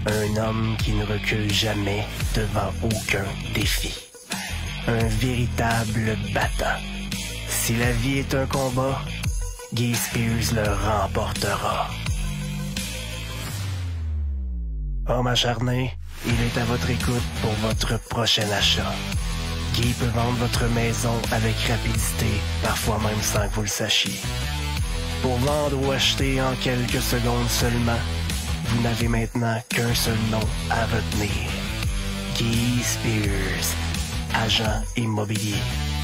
Un homme qui ne recule jamais devant aucun défi. Un véritable battant. Si la vie est un combat, Guy Spears le remportera. Homme acharné, il est à votre écoute pour votre prochain achat. Guy peut vendre votre maison avec rapidité, parfois même sans que vous le sachiez. Pour vendre ou acheter en quelques secondes seulement, vous n'avez maintenant qu'un seul nom à retenir. Guy Spears, agent immobilier.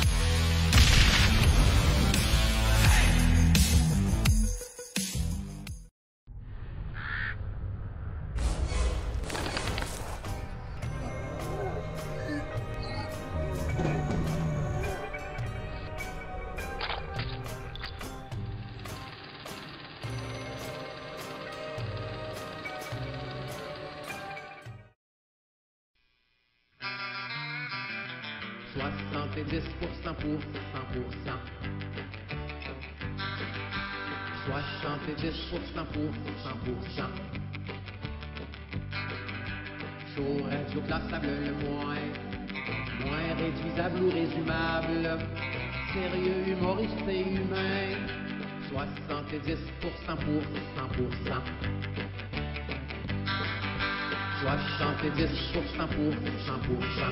Show radio classable le moins réduisable ou résumable, sérieux, humoriste et humain, 70% pour 100%. 70% pour 100%.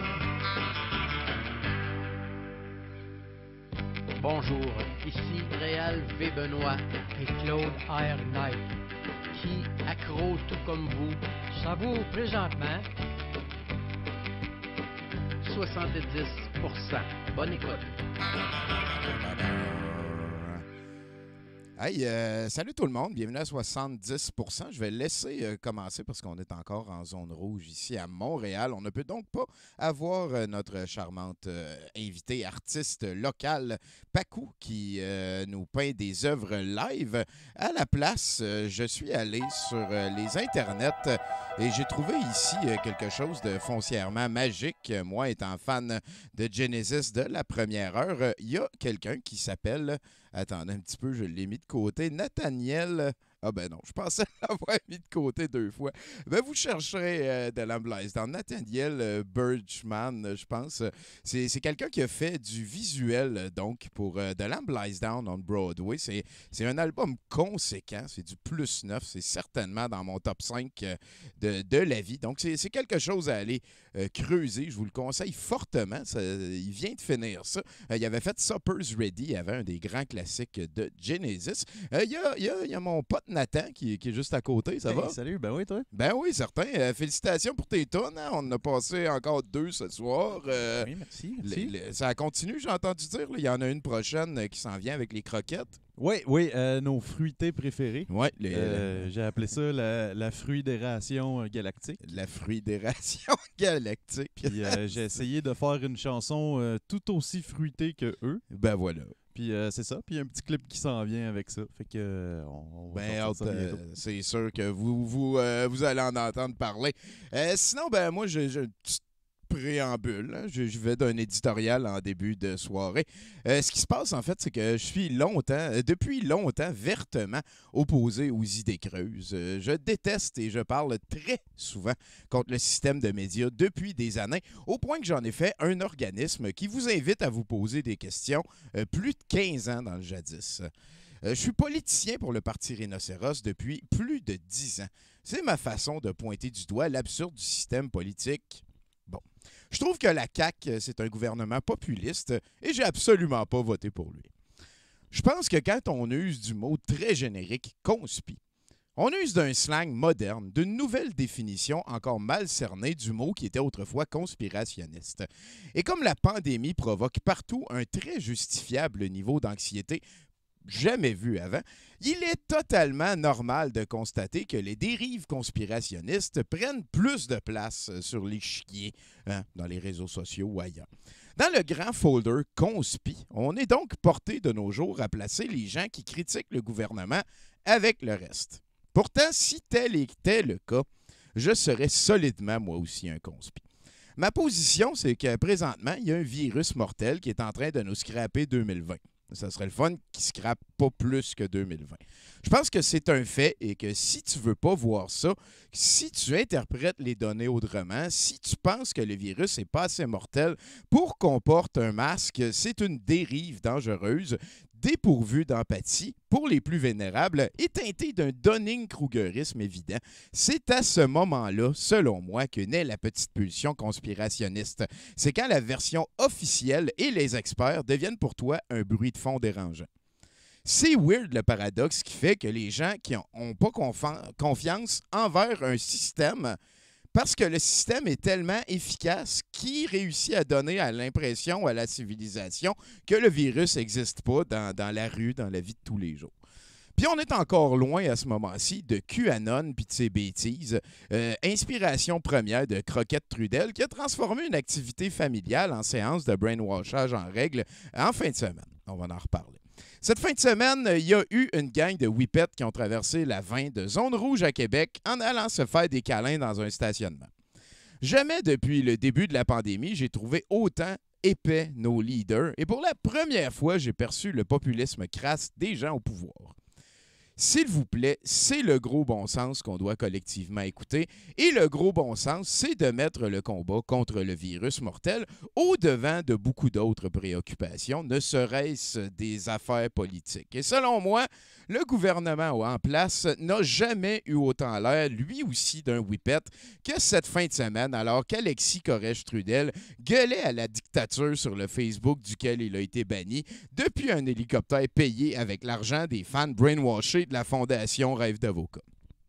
Bonjour, ici Réal V. Benoît et Claude R. Knight, qui, accro tout comme vous, savoure présentement 70%. Bonne écoute. Hey, salut tout le monde, bienvenue à 70%. Je vais laisser commencer parce qu'on est encore en zone rouge ici à Montréal. On ne peut donc pas avoir notre charmante invitée artiste locale, Pacou, qui nous peint des œuvres live. À la place, je suis allé sur les internets et j'ai trouvé ici quelque chose de foncièrement magique. Moi, étant fan de Genesis de la première heure, il y a quelqu'un qui s'appelle... Attendez un petit peu, je l'ai mis de côté. Nathaniel... Ah ben non, je pensais l'avoir mis de côté 2 fois. Ben vous chercherez The Lamb Lies Down. Nathaniel Birchman, je pense. C'est quelqu'un qui a fait du visuel, donc, pour The Lamb Lies Down on Broadway. C'est un album conséquent, c'est du plus 9. C'est certainement dans mon top 5 de la vie. Donc, c'est quelque chose à aller creuser. Je vous le conseille fortement. Il vient de finir ça. Il avait fait Supper's Ready. Il avait un des grands classiques de Genesis. Il y a mon pote Nathan qui est juste à côté, ça va? Salut, ben oui, toi? Ben oui, certain. Félicitations pour tes tonnes. Hein? On en a passé encore 2 ce soir. Oui, merci. Ça continue, j'ai entendu dire. Il y en a une prochaine qui s'en vient avec les croquettes. Oui, nos fruités préférés. Oui. J'ai appelé ça la fruidération galactique. La fruidération galactique. Puis j'ai essayé de faire une chanson tout aussi fruitée que eux. Ben voilà. Puis c'est ça. Puis il y a un petit clip qui s'en vient avec ça. Fait que on va sortir ça bientôt. C'est sûr que vous allez en entendre parler. Sinon, ben moi, j'ai une petite préambule. Hein. Je vais d'un éditorial en début de soirée. Ce qui se passe, en fait, c'est que je suis depuis longtemps, vertement opposé aux idées creuses. Je déteste et je parle très souvent contre le système de médias depuis des années, au point que j'en ai fait un organisme qui vous invite à vous poser des questions plus de 15 ans dans le jadis. Je suis politicien pour le Parti Rhinocéros depuis plus de 10 ans. C'est ma façon de pointer du doigt l'absurde du système politique. Bon, je trouve que la CAQ, c'est un gouvernement populiste et j'ai absolument pas voté pour lui. Je pense que quand on use du mot très générique « conspi », on use d'un slang moderne, d'une nouvelle définition encore mal cernée du mot qui était autrefois conspirationniste. Et comme la pandémie provoque partout un très justifiable niveau d'anxiété jamais vu avant, il est totalement normal de constater que les dérives conspirationnistes prennent plus de place sur l'échiquier, dans les réseaux sociaux ou ailleurs. Dans le grand folder conspi, on est donc porté de nos jours à placer les gens qui critiquent le gouvernement avec le reste. Pourtant, si tel était le cas, je serais solidement moi aussi un conspi. Ma position, c'est que présentement, il y a un virus mortel qui est en train de nous scraper 2020. Ça serait le fun qu'il ne scrape pas plus que 2020. Je pense que c'est un fait et que si tu ne veux pas voir ça, si tu interprètes les données autrement, si tu penses que le virus n'est pas assez mortel pour qu'on porte un masque, c'est une dérive dangereuse, dépourvue d'empathie pour les plus vénérables et teintée d'un Dunning-Krugerisme évident. C'est à ce moment-là, selon moi, que naît la petite pulsion conspirationniste. C'est quand la version officielle et les experts deviennent pour toi un bruit de fond dérangeant. C'est weird le paradoxe qui fait que les gens qui n'ont pas confiance envers un système parce que le système est tellement efficace qu'il réussit à donner à l'impression à la civilisation que le virus n'existe pas dans la rue, dans la vie de tous les jours. Puis on est encore loin à ce moment-ci de QAnon puis de ses bêtises. Inspiration première de Croquette Trudel qui a transformé une activité familiale en séance de brainwashage en règle en fin de semaine. On va en reparler. Cette fin de semaine, il y a eu une gang de whippets qui ont traversé la 20 de Zone Rouge à Québec en allant se faire des câlins dans un stationnement. Jamais depuis le début de la pandémie, j'ai trouvé autant épais nos leaders et pour la première fois, j'ai perçu le populisme crasse des gens au pouvoir. S'il vous plaît, c'est le gros bon sens qu'on doit collectivement écouter. Et le gros bon sens, c'est de mettre le combat contre le virus mortel au-devant de beaucoup d'autres préoccupations, ne serait-ce des affaires politiques. Et selon moi, le gouvernement en place n'a jamais eu autant l'air, lui aussi, d'un whippet que cette fin de semaine, alors qu'Alexis Corrège-Trudel gueulait à la dictature sur le Facebook duquel il a été banni depuis un hélicoptère payé avec l'argent des fans brainwashés de la Fondation Rêve d'avocat.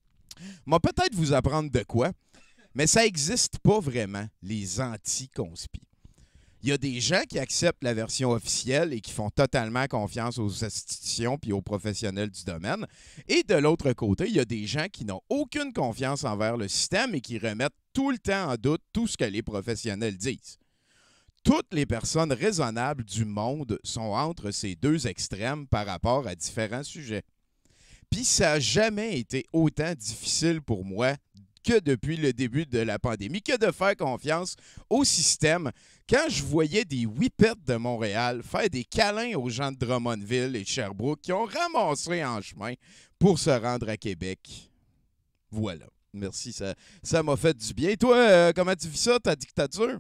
Moi, peut-être vous apprendre de quoi, mais ça n'existe pas vraiment, les anti-conspi. Il y a des gens qui acceptent la version officielle et qui font totalement confiance aux institutions puis aux professionnels du domaine. Et de l'autre côté, il y a des gens qui n'ont aucune confiance envers le système et qui remettent tout le temps en doute tout ce que les professionnels disent. Toutes les personnes raisonnables du monde sont entre ces deux extrêmes par rapport à différents sujets. Puis ça n'a jamais été autant difficile pour moi que depuis le début de la pandémie, que de faire confiance au système. Quand je voyais des whippets de Montréal faire des câlins aux gens de Drummondville et de Sherbrooke qui ont ramassé en chemin pour se rendre à Québec. Voilà. Merci, ça m'a fait du bien. Et toi, comment tu vis ça, ta dictature?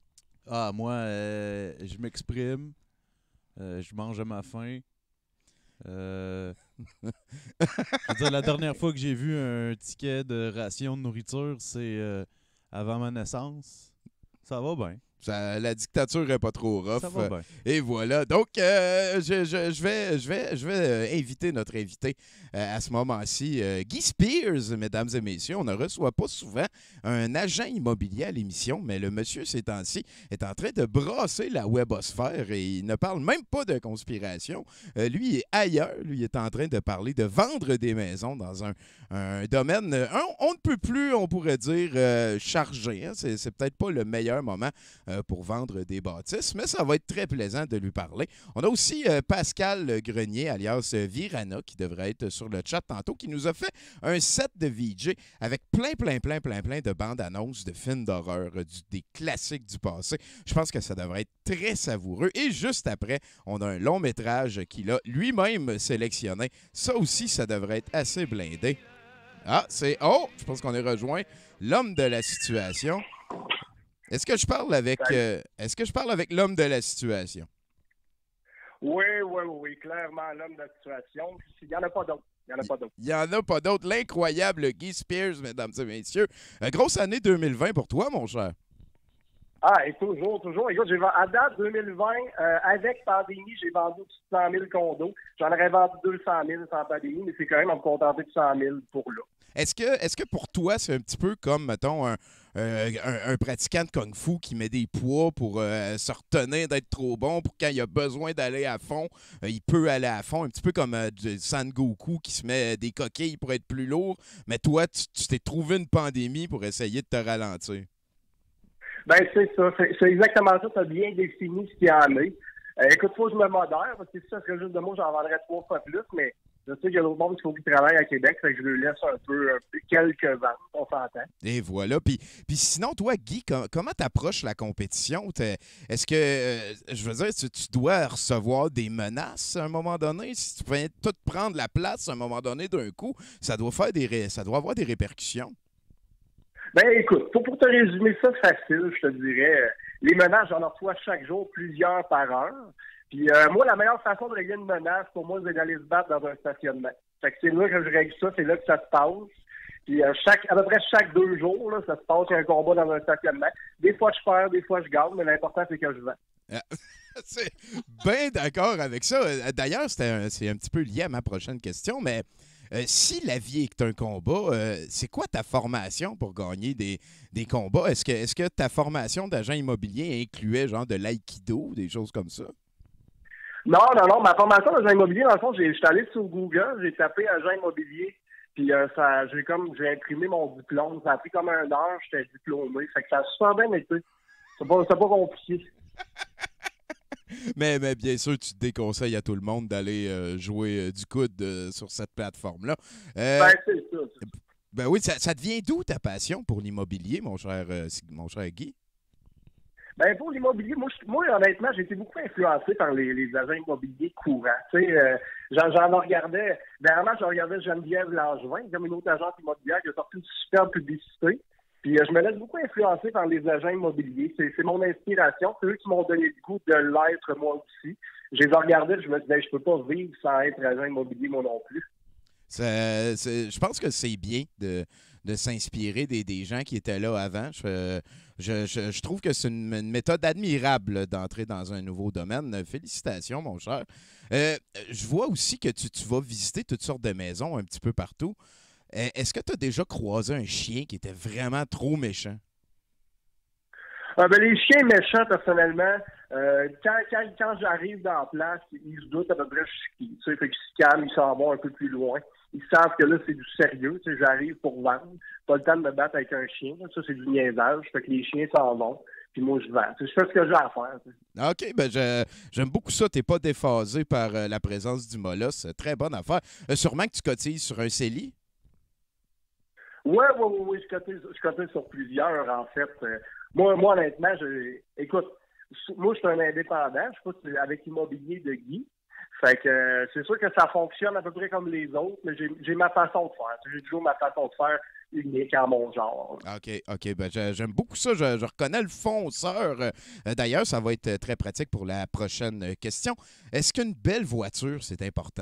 Ah, moi, je m'exprime, je mange à ma faim. Je veux dire, la dernière fois que j'ai vu un ticket de ration de nourriture, c'est avant ma naissance. Ça va bien. La dictature n'est pas trop rough. Ça va bien. Et voilà. Donc, je vais inviter notre invité à ce moment-ci, Guy Spears, mesdames et messieurs. On ne reçoit pas souvent un agent immobilier à l'émission, mais le monsieur, ces temps-ci, est en train de brasser la webosphère et il ne parle même pas de conspiration. Lui, il est ailleurs. Lui, il est en train de parler de vendre des maisons dans un domaine, on ne peut plus, on pourrait dire, chargé. Hein? C'est peut-être pas le meilleur moment pour vendre des bâtisses, mais ça va être très plaisant de lui parler. On a aussi Pascal Grenier, alias Virana, qui devrait être sur le chat tantôt, qui nous a fait un set de VJ avec plein de bandes-annonces de films d'horreur, des classiques du passé. Je pense que ça devrait être très savoureux. Et juste après, on a un long métrage qu'il a lui-même sélectionné. Ça aussi, ça devrait être assez blindé. Ah, je pense qu'on est rejoint l'homme de la situation. Est-ce que je parle avec l'homme de la situation? Oui, clairement l'homme de la situation. Il n'y en a pas d'autres. Il n'y en a pas d'autres. L'incroyable Guy Spears, mesdames et messieurs. Grosse année 2020 pour toi, mon cher. Ah, et toujours. Écoute, à date 2020, avec pandémie, j'ai vendu 100 000 condos. J'en aurais vendu 200 000 sans pandémie, mais c'est quand même à me contenter de 100 000 pour là. Est-ce que pour toi, c'est un petit peu comme, mettons, un pratiquant de Kung Fu qui met des poids pour se retenir d'être trop bon, pour quand il a besoin d'aller à fond, il peut aller à fond, un petit peu comme Son Goku qui se met des coquilles pour être plus lourd, mais toi, tu t'es trouvé une pandémie pour essayer de te ralentir. Ben c'est ça, c'est exactement ça, tu as bien défini ce qu'il y en a. Écoute, faut que je me modère, parce que si ça serait juste de moi, j'en vendrais 3 fois plus, mais Je sais qu'il y a d'autres monde qui faut qu'ils travaillent à Québec, fait que je lui laisse un peu quelques ventes, on s'entend. Et voilà. Puis sinon, toi, Guy, comment t'approches la compétition? Est-ce que, je veux dire, tu dois recevoir des menaces à un moment donné? Si tu viens tout prendre la place à un moment donné d'un coup, ça doit avoir des répercussions. Ben écoute, pour te résumer ça facile, je te dirais, les menaces, j'en reçois chaque jour, plusieurs par heure. Puis moi, la meilleure façon de régler une menace, pour moi, c'est d'aller se battre dans un stationnement. Fait que c'est là que je règle ça, c'est là que ça se passe. Puis à peu près chaque 2 jours, là, ça se passe, il y a un combat dans un stationnement. Des fois, je perds, des fois, je gagne, mais l'important, c'est que je vends. C'est bien d'accord avec ça. D'ailleurs, c'est un petit peu lié à ma prochaine question, mais si la vie est un combat, c'est quoi ta formation pour gagner des combats? Est-ce que ta formation d'agent immobilier incluait genre de l'aïkido, des choses comme ça? Non. Ma formation d'agent immobilier, dans le fond, je suis allé sur Google, j'ai tapé agent immobilier, puis j'ai imprimé mon diplôme. Ça a pris comme 1 heure, j'étais diplômé. Fait que ça a super bien été. C'est pas compliqué. Mais bien sûr, tu te déconseilles à tout le monde d'aller jouer du coude sur cette plateforme-là. Ben, c'est ça. Ben oui, ça devient d'où ta passion pour l'immobilier, mon cher Guy? Ben, pour l'immobilier, moi, honnêtement, j'ai été beaucoup influencé par les agents immobiliers courants. Tu sais, j'en regardais, dernièrement, je regardais Geneviève Langevin, comme une autre agente immobilière qui a sorti une super publicité. Puis je me laisse beaucoup influencer par les agents immobiliers. C'est mon inspiration. C'est eux qui m'ont donné le goût de l'être moi aussi. Je les regardais, je me disais, je peux pas vivre sans être agent immobilier moi non plus. Je pense que c'est bien de s'inspirer des gens qui étaient là avant. Je trouve que c'est une méthode admirable d'entrer dans un nouveau domaine. Félicitations, mon cher. Je vois aussi que tu vas visiter toutes sortes de maisons un petit peu partout. Est-ce que tu as déjà croisé un chien qui était vraiment trop méchant? Ben, les chiens méchants, personnellement, quand j'arrive dans la place, ils se doutent à peu près je suis qui. Tu sais, fait qu'ils se calment, ils s'en vont un peu plus loin. Ils savent que là, c'est du sérieux. Tu sais, j'arrive pour vendre. Pas le temps de me battre avec un chien. Ça, c'est du niaisage. Fait que les chiens s'en vont. Puis moi, je vends. Tu sais, je fais ce que j'ai à faire. Tu sais. OK, ben j'aime beaucoup ça. Tu n'es pas déphasé par la présence du molosse. Très bonne affaire. Sûrement que tu cotises sur un CELI? Oui, je cotise sur plusieurs, en fait. Moi, honnêtement, écoute, moi, je suis un indépendant. Je suis pas avec Immobilier de Guy. Fait que c'est sûr que ça fonctionne à peu près comme les autres, mais j'ai ma façon de faire. J'ai toujours ma façon de faire unique en mon genre. OK. Ben, j'aime beaucoup ça. Je reconnais le fonceur. D'ailleurs, ça va être très pratique pour la prochaine question. Est-ce qu'une belle voiture, c'est important?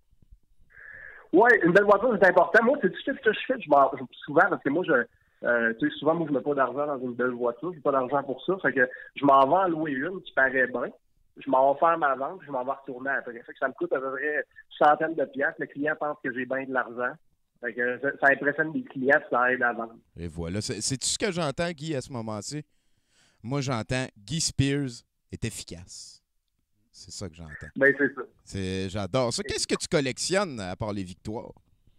Oui, une belle voiture, c'est important. Moi, c'est ce que je fais souvent, parce que moi, souvent, moi, je mets pas d'argent dans une belle voiture. J'ai pas d'argent pour ça. Fait que je m'en vais en louer une qui paraît bien. Je m'en vais faire ma vente, puis je m'en vais retourner après. Fait que ça me coûte à peu près une centaine de piastres. Le client pense que j'ai bien de l'argent. Fait que ça impressionne les clients, puis ça aide à vendre. Et voilà. C'est-tu ce que j'entends, Guy, à ce moment-ci? Moi, j'entends Guy Spears est efficace. C'est ça que j'entends. Ben, c'est ça. J'adore ça. Qu'est-ce que tu collectionnes à part les victoires?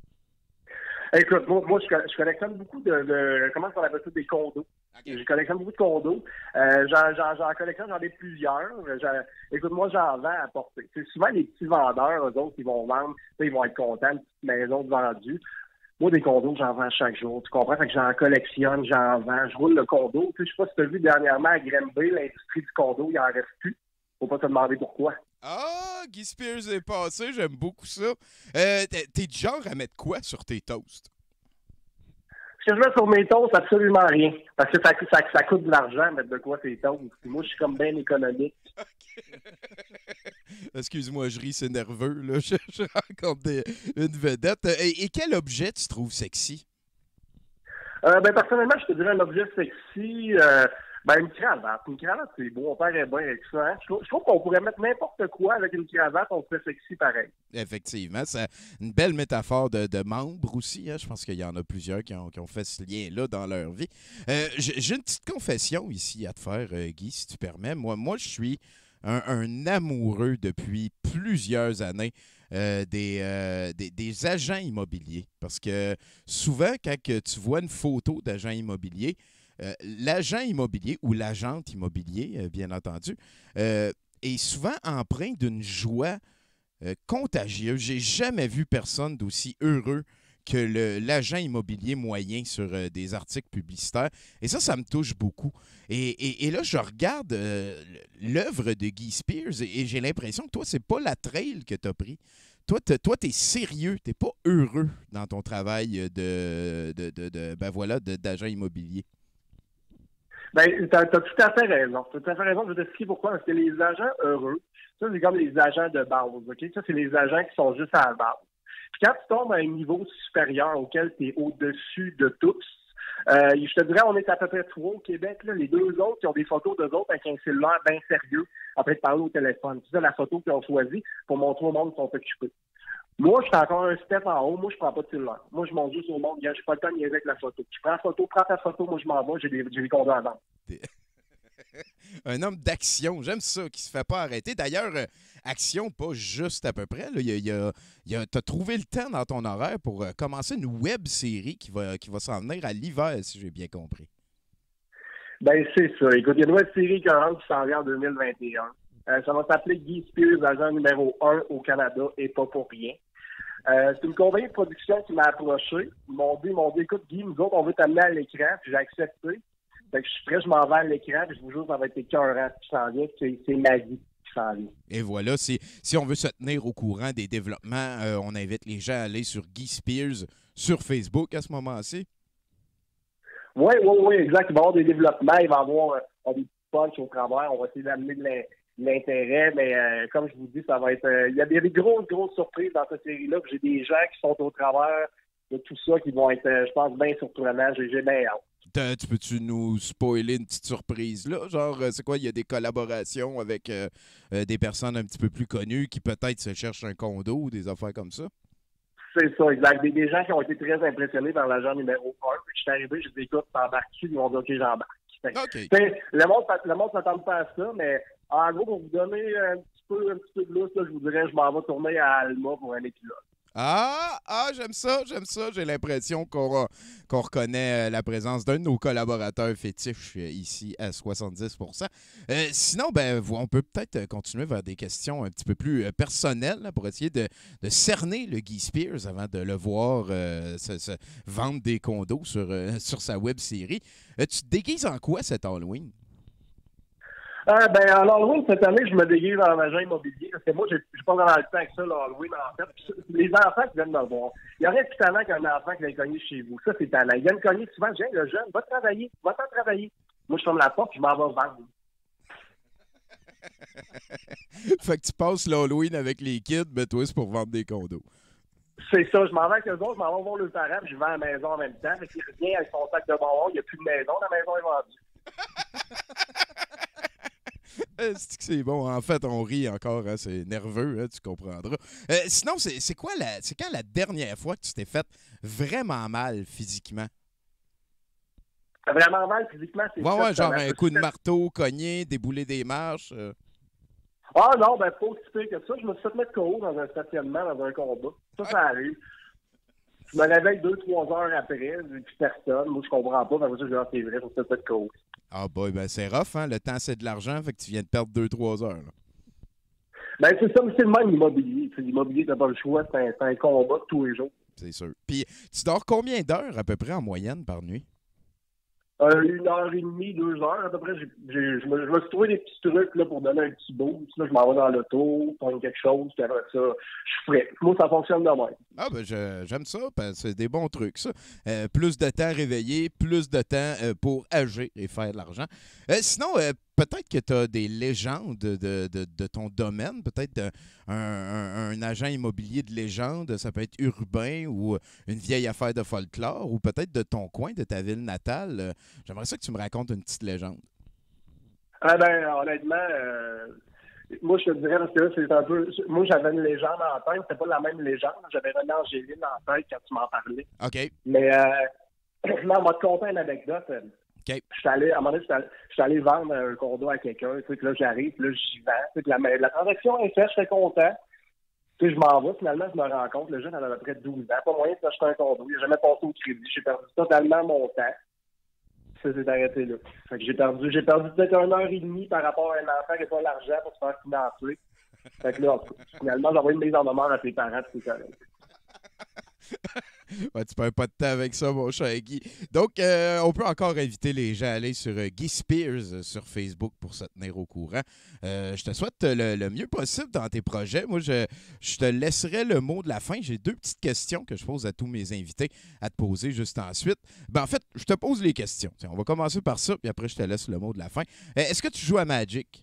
Écoute, moi je collectionne beaucoup de comment on appelle ça, des condos. Okay. Je collectionne beaucoup de condos. J'en collectionne, j'en ai plusieurs. Écoute, moi, j'en vends à porter. C'est souvent les petits vendeurs, eux autres, qui vont vendre, ils vont être contents, une petite maison de vendu. Moi, des condos, j'en vends chaque jour. Tu comprends? Fait que j'en collectionne, j'en vends. Je roule le condo. Tu sais, je sais pas si tu as vu dernièrement à Granby, l'industrie du condo, il en reste plus. Faut pas te demander pourquoi. Ah, Guy Spears est passé, j'aime beaucoup ça. T'es du genre à mettre quoi sur tes toasts? Ce que je mets sur mes toasts, absolument rien. Parce que ça coûte de l'argent mettre de quoi tes toasts. Puis moi, je suis comme bien économique. Okay. Excuse-moi, je ris, c'est nerveux. Là. Je rencontre une vedette. Et quel objet tu trouves sexy? Personnellement, je te dirais un objet sexy. Une cravate. Une cravate, c'est beau. On paraît bien avec ça. Hein? Je trouve qu'on pourrait mettre n'importe quoi avec une cravate. On serait sexy pareil. Effectivement. C'est une belle métaphore de membres aussi. Hein? Je pense qu'il y en a plusieurs qui ont fait ce lien-là dans leur vie. J'ai une petite confession ici à te faire, Guy, si tu permets. Moi je suis un amoureux depuis plusieurs années des agents immobiliers. Parce que souvent, quand tu vois une photo d'agent immobilier, l'agent immobilier ou l'agente immobilier, bien entendu, est souvent empreint d'une joie contagieux. J'ai jamais vu personne d'aussi heureux que l'agent immobilier moyen sur des articles publicitaires. Et ça me touche beaucoup. Et là, je regarde l'œuvre de Guy Spears et j'ai l'impression que toi, c'est pas la trail que tu as pris. Toi, t'es sérieux, t'es pas heureux dans ton travail d'agent immobilier. Ben, t'as tout à fait raison. T'as tout à fait raison. Je vais t'expliquer pourquoi. Parce que les agents heureux, ça, c'est comme les agents de base, OK? Ça, c'est les agents qui sont juste à la base. Puis quand tu tombes à un niveau supérieur auquel tu es au-dessus de tous, je te dirais, on est à peu près 3 au Québec. Là. Les 2 autres qui ont des photos d'eux autres avec un cellulaire bien sérieux, après de parler au téléphone. C'est ça la photo qu'ils ont choisie pour montrer au monde qu'ils sont occupés. Moi, je suis encore un step en haut. Moi, je prends pas de cellulaire. Moi, je monte juste au monde. J'ai pas le temps de niaiser avec la photo. Tu prends la photo, prends ta photo. Moi, je m'en vais. J'ai des condos à vendre. Un homme d'action. J'aime ça, qui se fait pas arrêter. D'ailleurs, action, pas juste à peu près. Tu as trouvé le temps dans ton horaire pour commencer une web-série qui va s'en venir à l'hiver, si j'ai bien compris. Ben, c'est ça. Écoute, il y a une web-série qui s'en vient en 2021. Ça va s'appeler Guy Spears, agent numéro 1 au Canada, et pas pour rien. C'est une compagnie de production qui m'a approché. Ils m'ont dit, écoute, Guy, nous autres, on veut t'amener à l'écran. Puis j'ai accepté. Fait que je suis prêt, je m'en vais à l'écran. Puis je vous jure, ça va être écœurant qui s'en vient. C'est ma vie qui s'en vient. Et voilà, si on veut se tenir au courant des développements, on invite les gens à aller sur Guy Spears sur Facebook à ce moment-ci. Oui, exact. Il va y avoir des développements. Il va y avoir des punch au travers. On va essayer d'amener de l'intérêt, mais comme je vous dis, ça va être... Il y a des grosses surprises dans cette série-là. J'ai des gens qui sont au travers de tout ça qui vont être, je pense, bien surprenants. J'ai bien hâte. Tu peux-tu nous spoiler une petite surprise, là? Genre, c'est quoi, il y a des collaborations avec des personnes un petit peu plus connues qui peut-être se cherchent un condo ou des affaires comme ça? C'est ça, exact. Des gens qui ont été très impressionnés par l'agent numéro 1. Je suis arrivé, je dis, écoute, t'embarques-tu? Ils m'ont dit, OK, j'embarque. Okay. Le monde s'attend pas à ça, mais en gros, pour vous donner un petit peu de lousse, là, je vous dirais, je m'en vais tourner à Alma pour un épisode. J'aime ça. J'ai l'impression qu'on reconnaît la présence d'un de nos collaborateurs fétiches ici à 70%. Sinon, on peut peut-être continuer vers des questions un petit peu plus personnelles là, pour essayer de cerner le Guy Spears avant de le voir se vendre des condos sur sa web-série. Tu te déguises en quoi cet Halloween? L'Halloween, cette année, je me déguise en agent immobilier. Parce que moi, j'ai pas vraiment le temps avec ça, l'Halloween, en fait. Puis, les enfants qui viennent me voir. Il y a rien de plus talent qu'un enfant qui vient cogner chez vous. Ça, c'est talent. Ils viennent cogner souvent. Je viens, le jeune, va travailler. Moi, je ferme la porte, puis je m'en vais vendre. Fait que tu passes l'Halloween avec les kids, mais toi, c'est pour vendre des condos. C'est ça. Je m'en vais avec eux autres, je m'en vais voir le parent, puis je vends à la maison en même temps. Fait qu'il revient avec son sac de bonbons. Il n'y a plus de maison. La maison est vendue. C'est bon. En fait, on rit encore. Hein, c'est nerveux, hein, tu comprendras. Sinon, c'est quand la dernière fois que tu t'es fait vraiment mal physiquement? Vraiment mal physiquement, c'est ça. Ouais, genre un coup de marteau, cogné, débouler des marches. Ah non, pas aussi pire que ça. Je me suis fait mettre KO dans un stationnement, dans un combat. Ça arrive. Je me réveille 2-3 heures après, j'ai plus personne. Moi, je comprends pas. Parce que je dis, c'est vrai, je me suis fait mettre KO. Ah boy, c'est rough, hein? Le temps, c'est de l'argent, fait que tu viens de perdre 2-3 heures. Là. C'est ça, mais c'est le même immobilier. L'immobilier, t'as pas le choix, c'est un combat tous les jours. C'est sûr. Puis, tu dors combien d'heures à peu près en moyenne par nuit? 1h30, 2 heures à peu près. Je me suis trouvé des petits trucs là, pour donner un petit boost. Là, je m'en vais dans l'auto, prendre quelque chose, puis après ça, je suis prêt. Moi, ça fonctionne de même. J'aime ça, c'est des bons trucs, ça. Plus de temps réveillé, plus de temps pour agir et faire de l'argent. Sinon, peut-être que tu as des légendes de ton domaine, peut-être un agent immobilier de légende, ça peut être urbain ou une vieille affaire de folklore, ou peut-être de ton coin, de ta ville natale. J'aimerais ça que tu me racontes une petite légende. Honnêtement, moi, je te dirais, parce que là, c'est un peu... Moi, j'avais une légende en tête, c'était pas la même légende. J'avais René Angéline en tête quand tu m'en parlais. OK. Mais, on va te conter une anecdote. Okay. À un moment donné, je suis allé vendre un condo à quelqu'un. Tu sais, que là, j'arrive, puis là, j'y vends. La transaction est faite, je suis content. Tu sais, je m'en vais, finalement, je me rends compte. Le jeune, elle avait à peu près 12 ans. Pas moyen de s'acheter un condo. Il n'a jamais passé au crédit. J'ai perdu totalement mon temps. Ça s'est arrêté là. Fait que j'ai perdu peut-être 1h30 par rapport à un enfant qui n'a pas l'argent pour se faire financer. Fait que là, finalement, j'ai envoyé une mise en demeure à ses parents, puis c'est correct. Ouais, tu perds pas de temps avec ça, mon cher Guy. Donc, on peut encore inviter les gens à aller sur Guy Spears sur Facebook pour se tenir au courant. Je te souhaite le mieux possible dans tes projets. Moi, je te laisserai le mot de la fin. J'ai 2 petites questions que je pose à tous mes invités à te poser juste ensuite. Ben, en fait, je te pose les questions. Tiens, on va commencer par ça, puis après, je te laisse le mot de la fin. Est-ce que tu joues à Magic?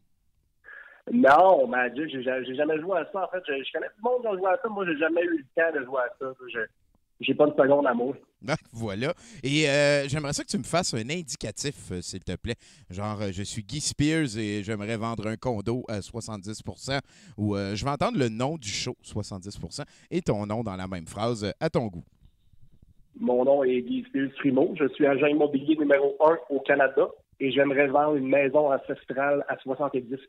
Non, Magic, j'ai jamais joué à ça. En fait, je connais tout le monde qui a joué à ça. Moi, j'ai jamais eu le temps de jouer à ça. J'ai pas de seconde amour. Voilà. Et j'aimerais ça que tu me fasses un indicatif, s'il te plaît. Genre, je suis Guy Spears et j'aimerais vendre un condo à 70%. Ou je vais entendre le nom du show, 70%, et ton nom dans la même phrase, à ton goût. Mon nom est Guy Spears Frimo. Je suis agent immobilier numéro 1 au Canada et j'aimerais vendre une maison ancestrale à 70%.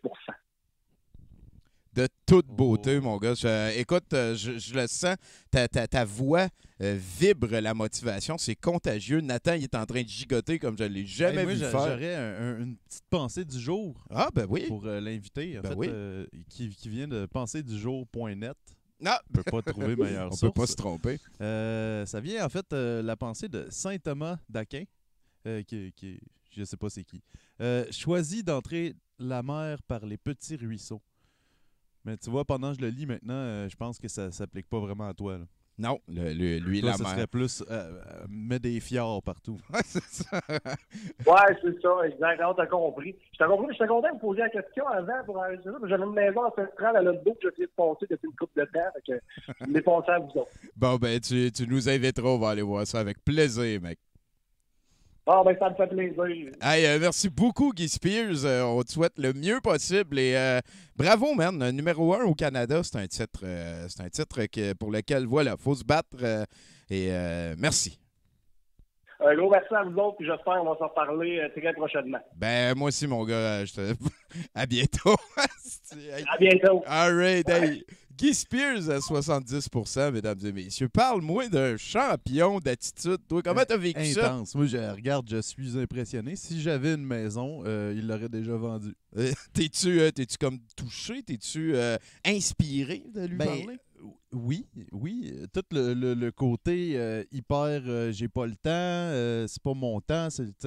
De toute beauté, mon gars. Écoute, je le sens, ta voix vibre la motivation. C'est contagieux. Nathan, il est en train de gigoter comme je ne l'ai jamais vu faire. J'aurais une petite pensée du jour oui. pour l'inviter. Qui vient de penséedujour.net. Non. On ne peut pas trouver meilleure source. On ne peut pas se tromper. Ça vient, en fait, la pensée de saint Thomas d'Aquin, qui je ne sais pas c'est qui. Choisis d'entrer la mer par les petits ruisseaux. Mais tu vois, pendant que je le lis maintenant, je pense que ça ne s'applique pas vraiment à toi. Là. Non, lui, toi, la ça mer. serait plus mets des fjords partout. Ouais, c'est ça. Ouais, c'est ça, exactement, t'as compris. J'étais content de me poser la question avant pour enregistrer ça, j'avais une maison ancestrale à l'autre bout que j'ai essayé de passer depuis une couple de temps, fait que je l'ai passé à vous autres. Bon, ben, tu nous inviteras, on va aller voir ça avec plaisir, mec. Ah, ben, ça me fait plaisir. Hey, merci beaucoup, Guy Spears. On te souhaite le mieux possible et bravo, man. Numéro 1 au Canada, c'est un titre pour lequel, voilà, faut se battre et merci. Un gros merci à vous autres, puis j'espère qu'on va s'en reparler très prochainement. Ben, moi aussi, mon gars, à bientôt. À bientôt. All right, hey. Guy Spears à 70%, mesdames et messieurs. Parle-moi d'un champion d'attitude. Toi, comment t'as vécu ça? Intense. Moi, je suis impressionné. Si j'avais une maison, il l'aurait déjà vendue. T'es-tu comme touché? T'es-tu inspiré de lui parler? Oui. Tout le côté hyper j'ai pas le temps, c'est pas mon temps,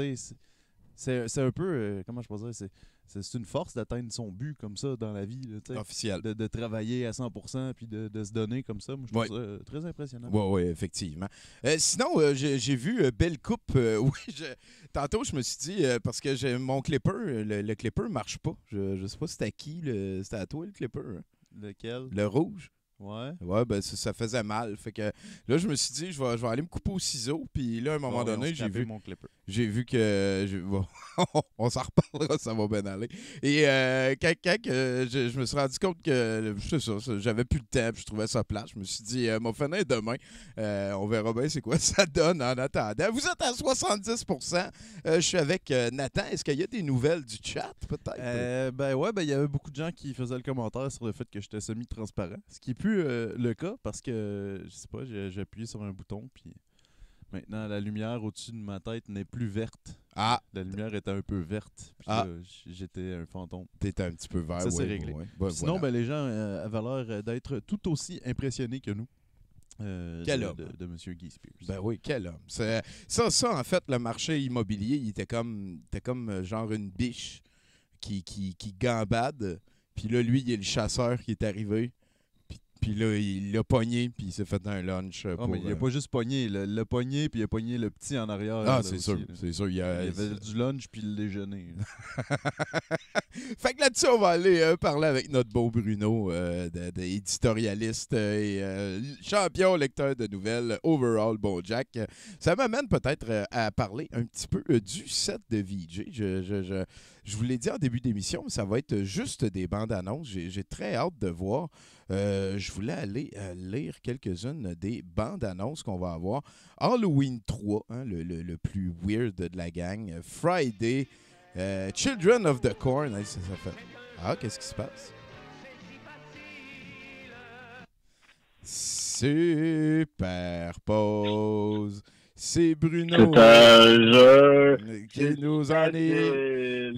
c'est un peu, comment je peux dire, c'est une force d'atteindre son but comme ça dans la vie. Là, officiel. De travailler à 100% puis de se donner comme ça. Moi, je trouve ça très impressionnant. Oui, effectivement. Sinon, j'ai vu Belle Coupe. Tantôt, je me suis dit, parce que mon clipper, le clipper ne marche pas. Je sais pas si c'était à qui. C'était à toi, le clipper. Hein? Lequel? Le rouge. Ouais. Ouais, ben ça faisait mal. Fait que là, je me suis dit, je vais aller me couper au ciseau. Puis là, à un moment donné, j'ai vu que. On s'en reparlera, ça va bien aller. Et quand je me suis rendu compte que c'est ça, j'avais plus de temps, puis je trouvais ça plate. Je me suis dit, mon finir demain, on verra bien c'est quoi ça donne en attendant. Vous êtes à 70%. Je suis avec Nathan. Est-ce qu'il y a des nouvelles du chat, peut-être? Il y avait beaucoup de gens qui faisaient le commentaire sur le fait que j'étais semi-transparent. Ce qui est plus le cas parce que, je sais pas, j'ai appuyé sur un bouton, puis maintenant la lumière au-dessus de ma tête n'est plus verte. Ah! La lumière était un peu verte, puis là, j'étais un fantôme. T'étais un petit peu vert, ça, c'est réglé. Sinon, voilà. les gens avaient l'air d'être tout aussi impressionnés que nous. Quel homme? De M. Guy Spears. Ben oui, quel homme. Ça, en fait, le marché immobilier, il était comme genre une biche qui gambade. Puis là, lui, il y a le chasseur qui est arrivé. Puis là, il l'a pogné, puis il s'est fait un lunch. Mais il n'a pas juste pogné. Il l'a pogné, puis il a pogné le petit en arrière. Ah, c'est sûr. C'est sûr. Il y avait du lunch, puis le déjeuner. Fait que là-dessus, on va aller parler avec notre beau Bruno, éditorialiste et champion lecteur de nouvelles, overall bon Jack. Ça m'amène peut-être à parler un petit peu du set de VJ. Je vous l'ai dit en début d'émission, mais ça va être juste des bandes annonces. J'ai très hâte de voir. Je voulais aller lire quelques-unes des bandes annonces qu'on va avoir. Halloween 3, hein, le plus weird de la gang. Friday, Children of the Corn. Ça fait... Ah, qu'est-ce qui se passe? Superpose. C'est Bruno. C'est un jeu qui nous en est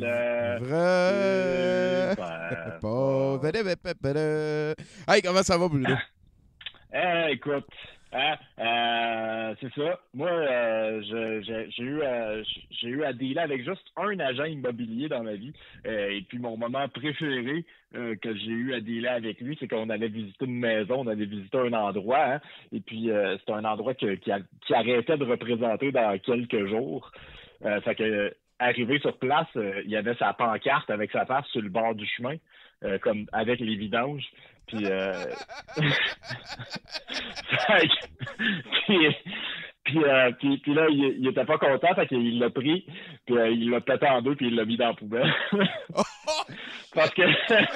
vrai. Hey, comment ça va, Bruno? Écoute, c'est ça. Moi, j'ai eu à dealer avec juste un agent immobilier dans ma vie. Et puis mon moment préféré que j'ai eu à dealer avec lui, c'est qu'on allait visiter une maison, on allait visiter un endroit. Hein, et puis c'était un endroit qui arrêtait de représenter dans quelques jours. Fait que arrivé sur place, il y avait sa pancarte avec sa face sur le bord du chemin, comme avec les vidanges. Puis, puis là, il était pas content, fait qu'il l'a pris, puis il l'a pété en deux, puis il l'a mis dans la poubelle. Parce que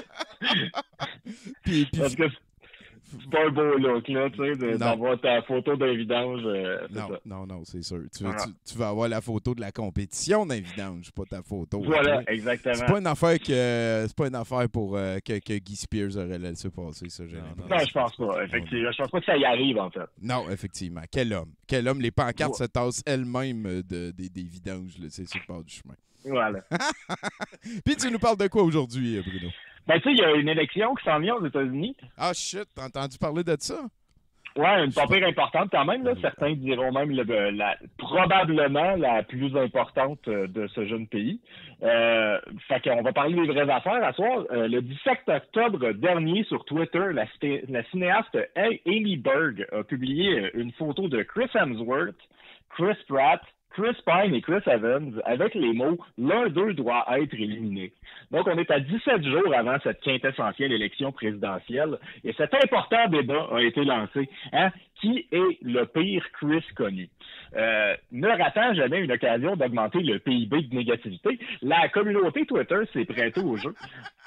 parce que c'est pas un beau look, là, tu sais, d'avoir ta photo d'un vidange. Non, c'est sûr. Tu vas avoir la photo de la compétition d'un vidange, pas ta photo. Voilà, exactement. C'est pas une affaire pour que Guy Spears aurait laissé passer, ça, j'ai l'impression. Non, je pense pas, effectivement. Je pense pas que ça y arrive, en fait. Non, effectivement. Quel homme. Les pancartes se tassent elles-mêmes des vidanges, là, c'est sur le bord du chemin. Voilà. Puis tu nous parles de quoi aujourd'hui, Bruno? Ben, tu sais, il y a une élection qui s'en vient aux États-Unis. Ah, shit, t'as entendu parler de ça? Ouais, une pas pire importante quand même. Là. Certains diront même probablement la plus importante de ce jeune pays. Fait qu'on va parler des vraies affaires à soir. Le 17 octobre dernier, sur Twitter, la cinéaste Amy Berg a publié une photo de Chris Hemsworth, Chris Pratt, Chris Pine et Chris Evans avec les mots « L'un d'eux doit être éliminé ». Donc, on est à 17 jours avant cette quintessentielle élection présidentielle et cet important débat a été lancé. Hein? Qui est le pire Chris connu? Ne ratant jamais une occasion d'augmenter le PIB de négativité, la communauté Twitter s'est prêtée au jeu.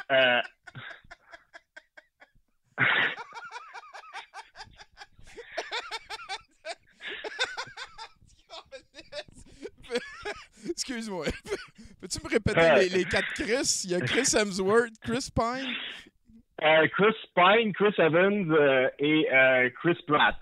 Excuse-moi. Peux-tu me répéter les quatre Chris? Il y a Chris Hemsworth, Chris Pine. Chris Pine, Chris Evans et Chris Pratt.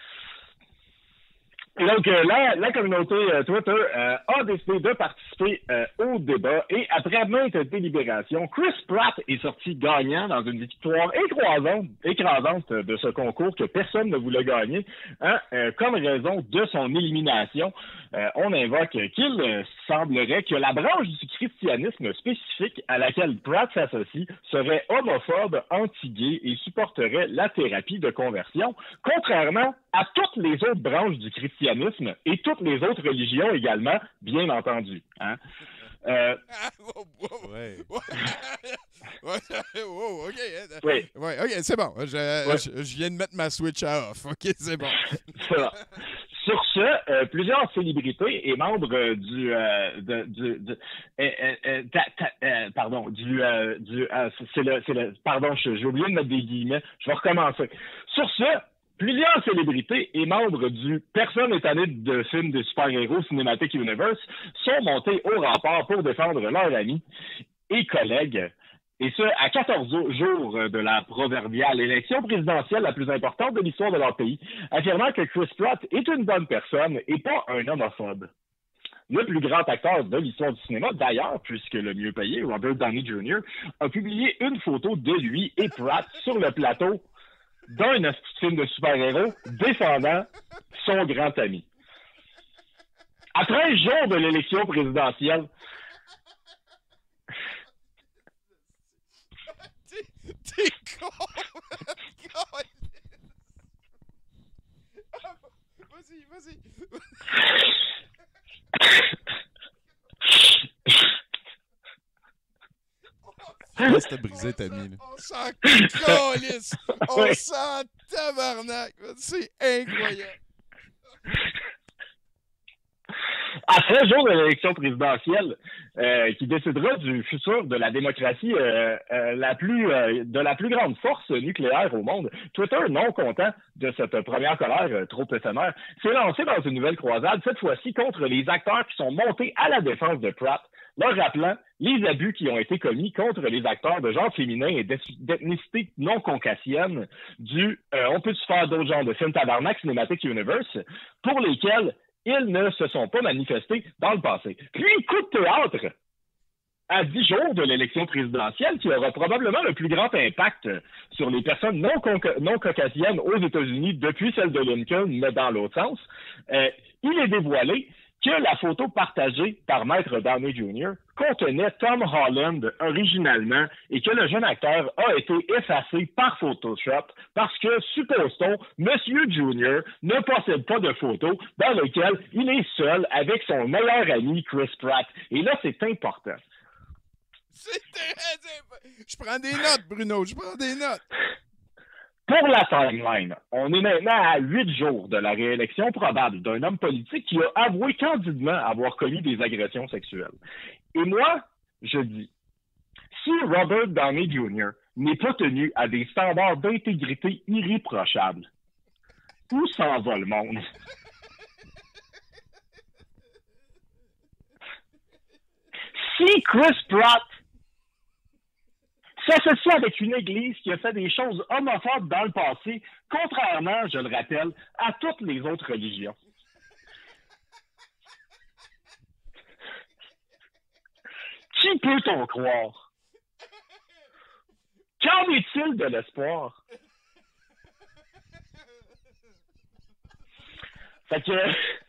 Donc, la communauté Twitter a décidé de participer au débat et après maintes délibérations, Chris Pratt est sorti gagnant dans une victoire écrasante de ce concours que personne ne voulait gagner. Hein, comme raison de son élimination, on invoque qu'il semblerait que la branche du christianisme spécifique à laquelle Pratt s'associe serait homophobe, anti-gay et supporterait la thérapie de conversion, contrairement à toutes les autres branches du christianisme et toutes les autres religions également, bien entendu. Hein? OK. Oui. Ouais, OK, c'est bon. Je viens de mettre ma Switch à off. OK, c'est bon. Sur ce, plusieurs célébrités et membres j'ai oublié de mettre des guillemets. Je vais recommencer. Sur ce, plusieurs célébrités et membres du personne étonnée de films de super-héros Cinematic Universe sont montés au rempart pour défendre leurs amis et collègues. Et ce, à 14 jours de la proverbiale élection présidentielle la plus importante de l'histoire de leur pays, affirmant que Chris Pratt est une bonne personne et pas un homophobe. Le plus grand acteur de l'histoire du cinéma, d'ailleurs, puisque le mieux payé, Robert Downey Jr., a publié une photo de lui et Pratt sur le plateau d'un film de super-héros défendant son grand ami. À 13 jours de l'élection présidentielle, T'es con! Vas-y. Laisse te briser ta mine. On s'en calisse! On s'en tabarnak! C'est incroyable! À 13 jours de l'élection présidentielle, qui décidera du futur de la démocratie de la plus grande force nucléaire au monde, Twitter, non content de cette première colère trop éphémère, s'est lancé dans une nouvelle croisade, cette fois-ci contre les acteurs qui sont montés à la défense de Pratt, leur rappelant les abus qui ont été commis contre les acteurs de genre féminin et d'ethnicité non caucasienne on peut-tu faire d'autres genres de films tabarnak Cinematic Universe, pour lesquels ils ne se sont pas manifestés dans le passé. Puis, coup de théâtre, à 10 jours de l'élection présidentielle, qui aura probablement le plus grand impact sur les personnes non caucasiennes aux États-Unis depuis celle de Lincoln, mais dans l'autre sens, il est dévoilé que la photo partagée par Maître Downey Jr. contenait Tom Holland originalement et que le jeune acteur a été effacé par Photoshop parce que, suppose-t-on, Monsieur Jr. ne possède pas de photos dans lesquelles il est seul avec son meilleur ami Chris Pratt. Et là, c'est important. Je prends des notes, Bruno, je prends des notes. Pour la timeline, on est maintenant à 8 jours de la réélection probable d'un homme politique qui a avoué candidement avoir commis des agressions sexuelles. Et moi, je dis, si Robert Downey Jr. n'est pas tenu à des standards d'intégrité irréprochables, où s'en va le monde? Si Chris Pratt s'associe avec une église qui a fait des choses homophobes dans le passé, contrairement, je le rappelle, à toutes les autres religions. Qui peut-on croire? Qu'en est-il de l'espoir? Fait qu'il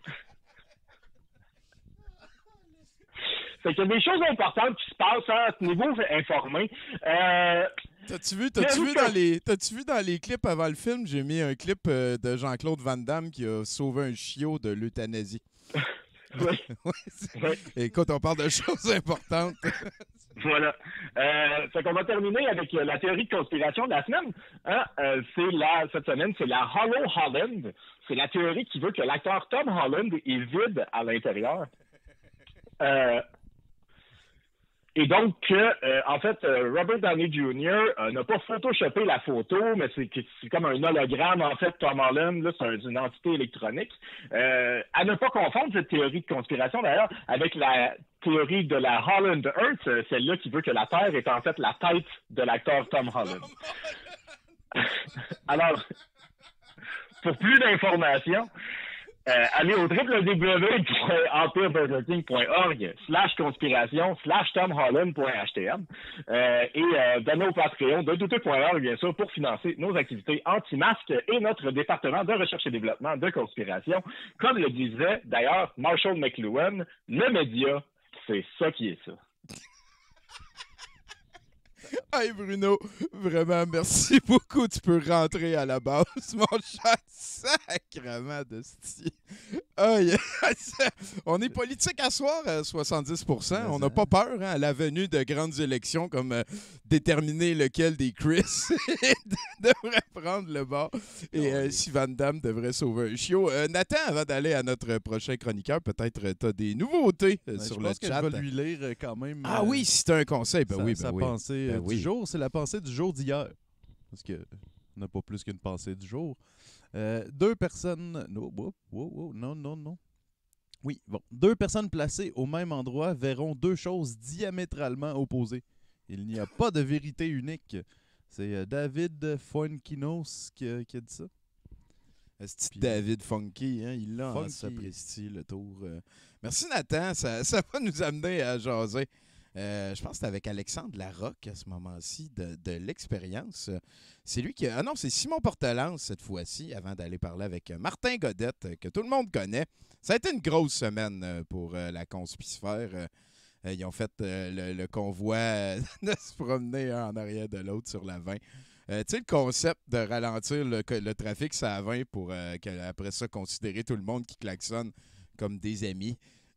y a des choses importantes qui se passent à ce niveau informé. T'as-tu vu dans les clips avant le film, j'ai mis un clip de Jean-Claude Van Damme qui a sauvé un chiot de l'euthanasie. Oui. Oui. Écoute, on parle de choses importantes. Voilà. Fait qu'on va terminer avec la théorie de conspiration de la semaine. Hein? Cette semaine, c'est la Hollow Holland. C'est la théorie qui veut que l'acteur Tom Holland est vide à l'intérieur. Et donc, en fait, Robert Downey Jr. N'a pas photoshopé la photo, mais c'est comme un hologramme, en fait, Tom Holland, là, c'est une entité électronique. À ne pas confondre cette théorie de conspiration, d'ailleurs, avec la théorie de la Holland Earth, celle-là qui veut que la Terre est en fait la tête de l'acteur Tom Holland. Alors, pour plus d'informations, allez au www.empireburgerking.org/conspiration/TomHolland.htm et donnez au Patreon de douteux.org, bien sûr, pour financer nos activités anti-masques et notre département de recherche et développement de conspiration. Comme le disait d'ailleurs Marshall McLuhan, le média, c'est ça qui est ça. Hey Bruno, vraiment, merci beaucoup. Tu peux rentrer à la base, mon chat. Sacrement de style. On est politique à soir à 70%. On n'a pas peur à la venue de grandes élections comme déterminer lequel des Chris devrait prendre le bord et si Van Damme devrait sauver un chiot. Nathan, avant d'aller à notre prochain chroniqueur, peut-être tu as des nouveautés sur le chat. Je vais lui lire quand même. Ah oui, si tu as un conseil, sa pensée du jour, c'est la pensée du jour d'hier. Parce qu'on n'a pas plus qu'une pensée du jour. Deux personnes... Non. Oui, bon. Deux personnes placées au même endroit verront deux choses diamétralement opposées. Il n'y a pas de vérité unique. C'est David Fuenquinos qui a dit ça. C'est David Funky, hein? Il l'a en s'apprécie le tour. Merci Nathan, ça va nous amener à jaser. Je pense que c'était avec Alexandre Larocque à ce moment-ci de l'expérience. C'est lui qui... Ah non, c'est Simon Portelance cette fois-ci, avant d'aller parler avec Martin Godette, que tout le monde connaît. Ça a été une grosse semaine pour la conspicifère. Ils ont fait le convoi de se promener un en arrière de l'autre sur la 20. Tu sais, le concept de ralentir le trafic sur la 20 pour après ça considérer tout le monde qui klaxonne comme des amis.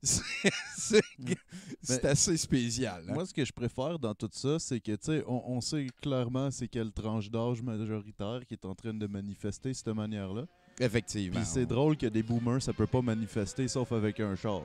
C'est assez spécial. Hein? Moi, ce que je préfère dans tout ça, c'est que, tu sais, on sait clairement c'est quelle tranche d'âge majoritaire qui est en train de manifester de cette manière-là. Effectivement. Puis c'est drôle que des boomers, ça peut pas manifester sauf avec un char.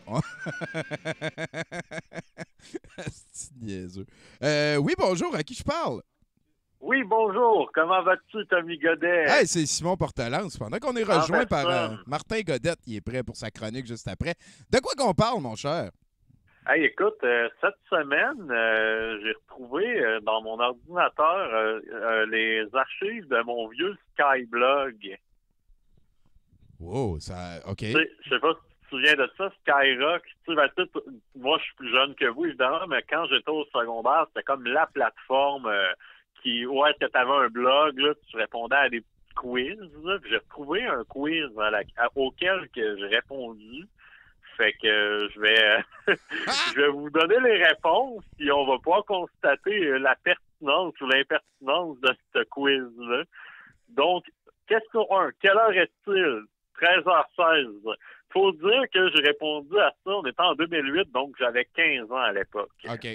C'est niaiseux. Oui, bonjour, à qui je parle? Oui, bonjour. Comment vas-tu, Tommy Godet? Hey, c'est Simon Portelance. Pendant qu'on est rejoint par Martin Godette, il est prêt pour sa chronique juste après. De quoi qu'on parle, mon cher? Hey, écoute, cette semaine, j'ai retrouvé dans mon ordinateur les archives de mon vieux Skyblog. Wow, ça. OK. Tu sais, je sais pas si tu te souviens de ça, Skyrock. Tu sais, moi, je suis plus jeune que vous, évidemment, mais quand j'étais au secondaire, c'était comme la plateforme où est-ce que tu avais un blog, là, tu répondais à des petits quiz. Là, puis j'ai retrouvé un quiz auquel que j'ai répondu. Fait que je vais je vais vous donner les réponses, puis on va pouvoir constater la pertinence ou l'impertinence de ce quiz-là. Donc, question 1. Quelle heure est-il? 13h16. Faut dire que j'ai répondu à ça, on était en 2008, donc j'avais 15 ans à l'époque. OK.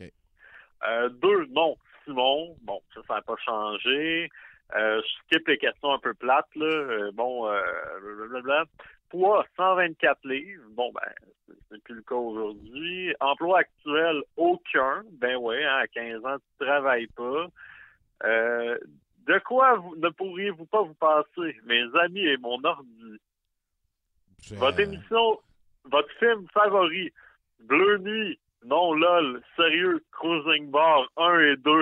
2, non, Simon. Bon, ça n'a pas changé. Je skip les questions un peu plates, là. Blablabla. Poids, 124 livres. Bon, ben, c'est plus le cas aujourd'hui. Emploi actuel, aucun. Ben oui, à 15 ans, tu travailles pas. De quoi ne pourriez-vous pas vous passer, mes amis et mon ordi? Votre émission, votre film favori, Bleu Nuit, non lol, sérieux, Cruising Bar 1 et 2.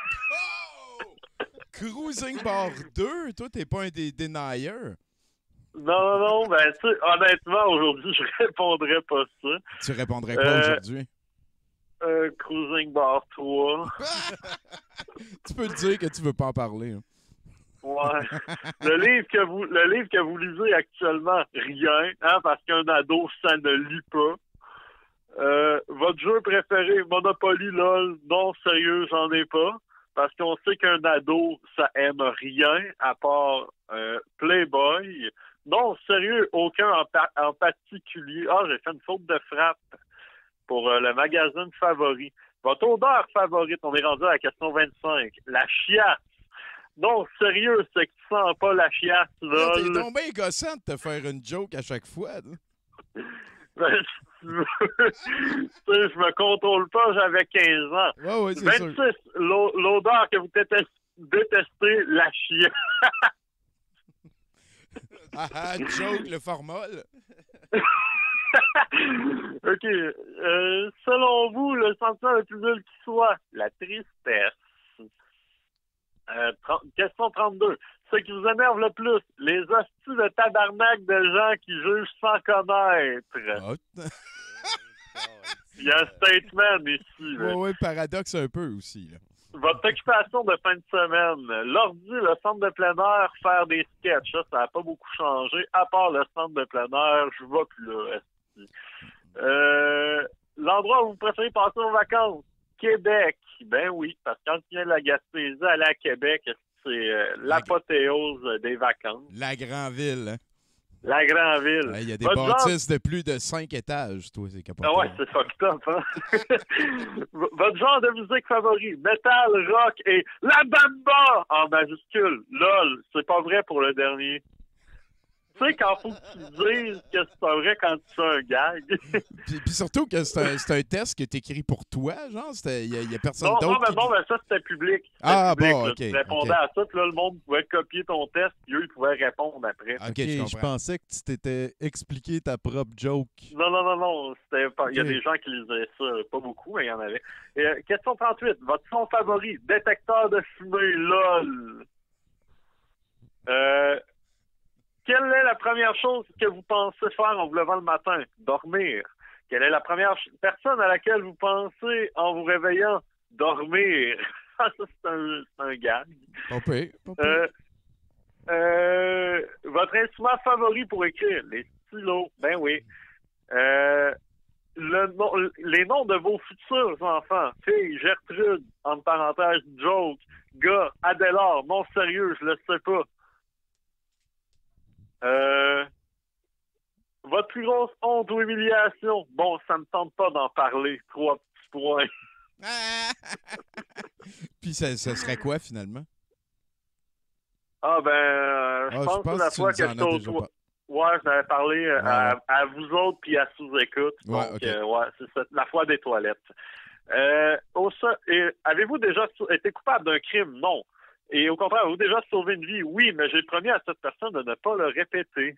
Oh! Cruising Bar 2? Toi, t'es pas un des deniers? Non, ben, tu sais, honnêtement, aujourd'hui, je répondrais pas ça. Tu répondrais quoi aujourd'hui? Cruising Bar 3. Tu peux le dire que tu veux pas en parler. Hein. Ouais. Le livre que vous lisez actuellement, rien, hein, parce qu'un ado, ça ne lit pas. Votre jeu préféré, Monopoly, lol, non, sérieux, j'en ai pas. Parce qu'on sait qu'un ado, ça aime rien, à part Playboy. Non, sérieux, aucun en particulier. Ah, j'ai fait une faute de frappe pour le magazine favori. Votre odeur favorite, on est rendu à la question 25. La chiasse. Non, sérieux, c'est que tu sens pas la chiasse, là. T'es donc bien gossant de te faire une joke à chaque fois. Ben, si tu veux. Tu sais, je me contrôle pas, j'avais 15 ans. Ouais, c'est 26, sûr. l'odeur que vous détestez, la chiasse. Joke, le formol. OK. Selon vous, le sentiment le plus nul qui soit, la tristesse. Question 32. Ce qui vous énerve le plus, les hosties de tabarnak de gens qui jugent sans connaître. Il y a un statement ici. Oui, paradoxe un peu aussi. Là. Votre occupation de fin de semaine. L'ordi, le centre de plein air, faire des sketchs. Ça n'a pas beaucoup changé. À part le centre de plein air, je vais plus là. L'endroit où vous préférez passer vos vacances. Québec. Ben oui, parce que quand tu viens de la Gaspésie, aller à Québec, c'est l'apothéose des vacances. La grande ville. Hein? La grande ville. Il y a des bâtisses de plus de 5 étages, toi, c'est capoté. Ah ouais, c'est fucked up, hein? Votre genre de musique favori, metal, rock et la bamba en majuscule. Lol, c'est pas vrai pour le dernier. Tu sais, quand faut que tu dises que c'est pas vrai quand tu fais un gag. puis surtout que c'est un test qui est écrit pour toi, genre, il y a personne d'autre. Non, mais ça, c'était public. Bon, OK. Tu répondais à ça, puis là, le monde pouvait copier ton test, puis eux, ils pouvaient répondre après. OK, je pensais que tu t'étais expliqué ta propre joke. Non. C'était pas... Il y a des gens qui lisaient ça, pas beaucoup, mais il y en avait. Question 38. Votre son favori, détecteur de fumée, lol. Quelle est la première chose que vous pensez faire en vous levant le matin? Dormir. Quelle est la première personne à laquelle vous pensez en vous réveillant? Dormir. Ça, c'est un gag. Votre instrument favori pour écrire? Les stylos. Ben oui. Les noms de vos futurs enfants. Fille, Gertrude, entre parenthèses, joke. Gars, Adélard. Non, sérieux, je le sais pas. Votre plus grosse honte ou humiliation? Bon, ça me tente pas d'en parler. 3 petits points. Puis ça serait quoi, finalement? Je pense que la fois que j'étais au toit. Ouais, j'avais parlé à vous autres puis à sous-écoute. Donc, c'est la fois des toilettes. Avez-vous déjà été coupable d'un crime? Non. Et au contraire, avez-vous déjà sauvé une vie? Oui, mais j'ai promis à cette personne de ne pas le répéter.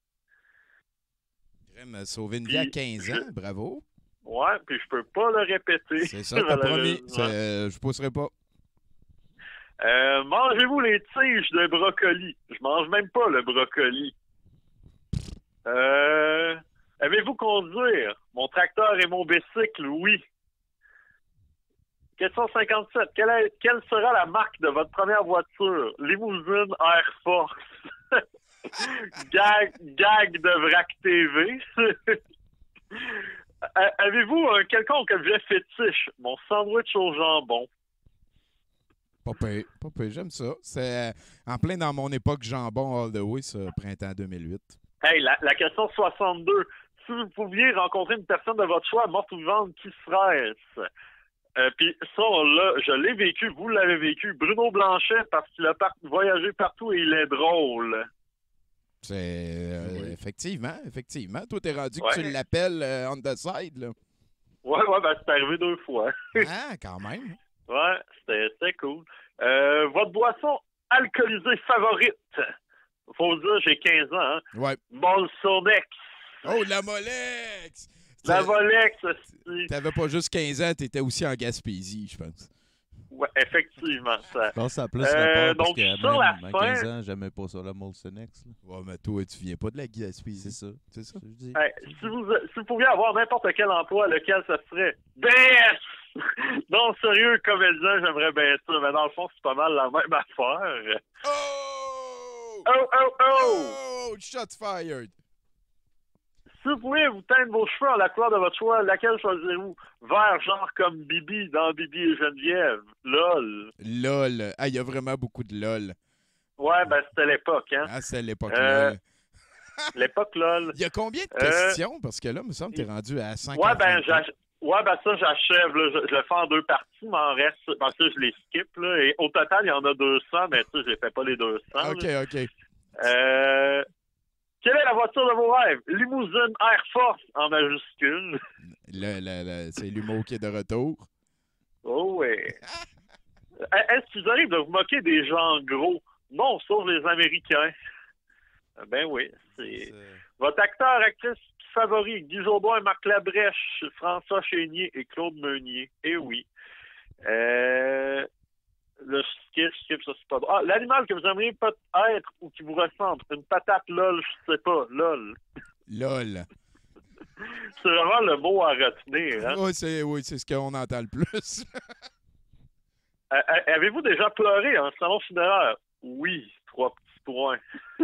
Sauver une vie à 15 ans, bravo. Ouais, puis je peux pas le répéter. C'est ça, t'as promis. Je pousserai pas. Mangez-vous les tiges de brocoli? Je mange même pas le brocoli. Aimez-vous conduire? Mon tracteur et mon bicycle, oui. Question 57. Quelle sera la marque de votre première voiture? Limousine Air Force. gag de Vrac TV. Avez-vous un quelconque objet fétiche? Mon sandwich au jambon. Pas pire, j'aime ça. C'est en plein dans mon époque jambon all the way, ça, printemps 2008. Hey, la question 62. Si vous pouviez rencontrer une personne de votre choix, morte ou vivante, qui serait-ce? Puis ça, je l'ai vécu, vous l'avez vécu. Bruno Blanchet, parce qu'il a voyagé partout et il est drôle. C'est effectivement. Toi, t'es rendu que tu l'appelles on the side, là. Ouais, ben c'est arrivé 2 fois. Ah, quand même. Ouais, c'était cool. Votre boisson alcoolisée favorite? Faut dire, j'ai 15 ans, hein? Ouais. Molsonex. Oh, la Molex! La Molex, aussi. T'avais pas juste 15 ans, t'étais aussi en Gaspésie, je pense. Ouais, effectivement. Ça. Je pense que ça a plus rapport parce donc, que sur la même à fin... 15 ans, j'aimais pas ça, la Molsonex. Ouais, mais toi, tu viens pas de la Gaspésie. C'est ça. Je dis. Hey, si vous pouviez avoir n'importe quel emploi, lequel ça serait? BS! Non, sérieux, comédien, j'aimerais bien ça, mais dans le fond, c'est pas mal la même affaire. Oh! Oh! Shots fired! Si vous pouvez vous teindre vos cheveux en la couleur de votre choix, laquelle choisirez-vous? Vert, genre comme Bibi dans Bibi et Geneviève. LOL. LOL. Ah, il y a vraiment beaucoup de LOL. Ouais, ben c'était l'époque, hein. Ah, c'est l'époque LOL. L'époque LOL. Il y a combien de questions? Parce que là, il me semble que t'es rendu à 5. Ouais, ben ça, j'achève. Là. Je le fais en 2 parties, mais en reste... Parce que je les skip, là. Et au total, il y en a 200, mais tu sais, je les fais pas les 200. OK. Quelle est la voiture de vos rêves? Limousine Air Force en majuscule. C'est l'humour qui est de retour. Oh ouais. Est-ce qu'il vous arrive de vous moquer des gens gros? Non, sauf les Américains. Ben oui, c'est... Votre acteur, actrice favori, Guy Jourdain, Marc Labrèche, François Chénier et Claude Meunier. Eh oui. Le skip, ça c'est pas drôle. Ah, l'animal que vous aimeriez être ou qui vous ressemble. Une patate lol, je sais pas. Lol. LOL. C'est vraiment le mot à retenir. Hein? Oui, c'est ce qu'on entend le plus. Avez-vous déjà pleuré en salon funéraire? Oui, 3 petits points.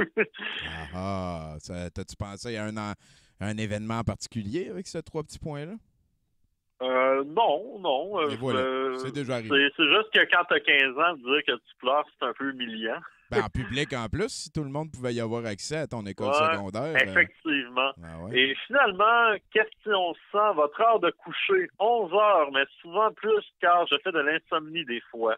T'as-tu pensé à un événement particulier avec ces 3 petits points-là? Non. Et voilà, c'est déjà arrivé. C'est juste que quand t'as 15 ans, dire que tu pleures, c'est un peu humiliant. Ben, en public, en plus, si tout le monde pouvait y avoir accès à ton école secondaire. Effectivement. Ouais. Et finalement, question 100, votre heure de coucher, 11 heures, mais souvent plus car je fais de l'insomnie des fois.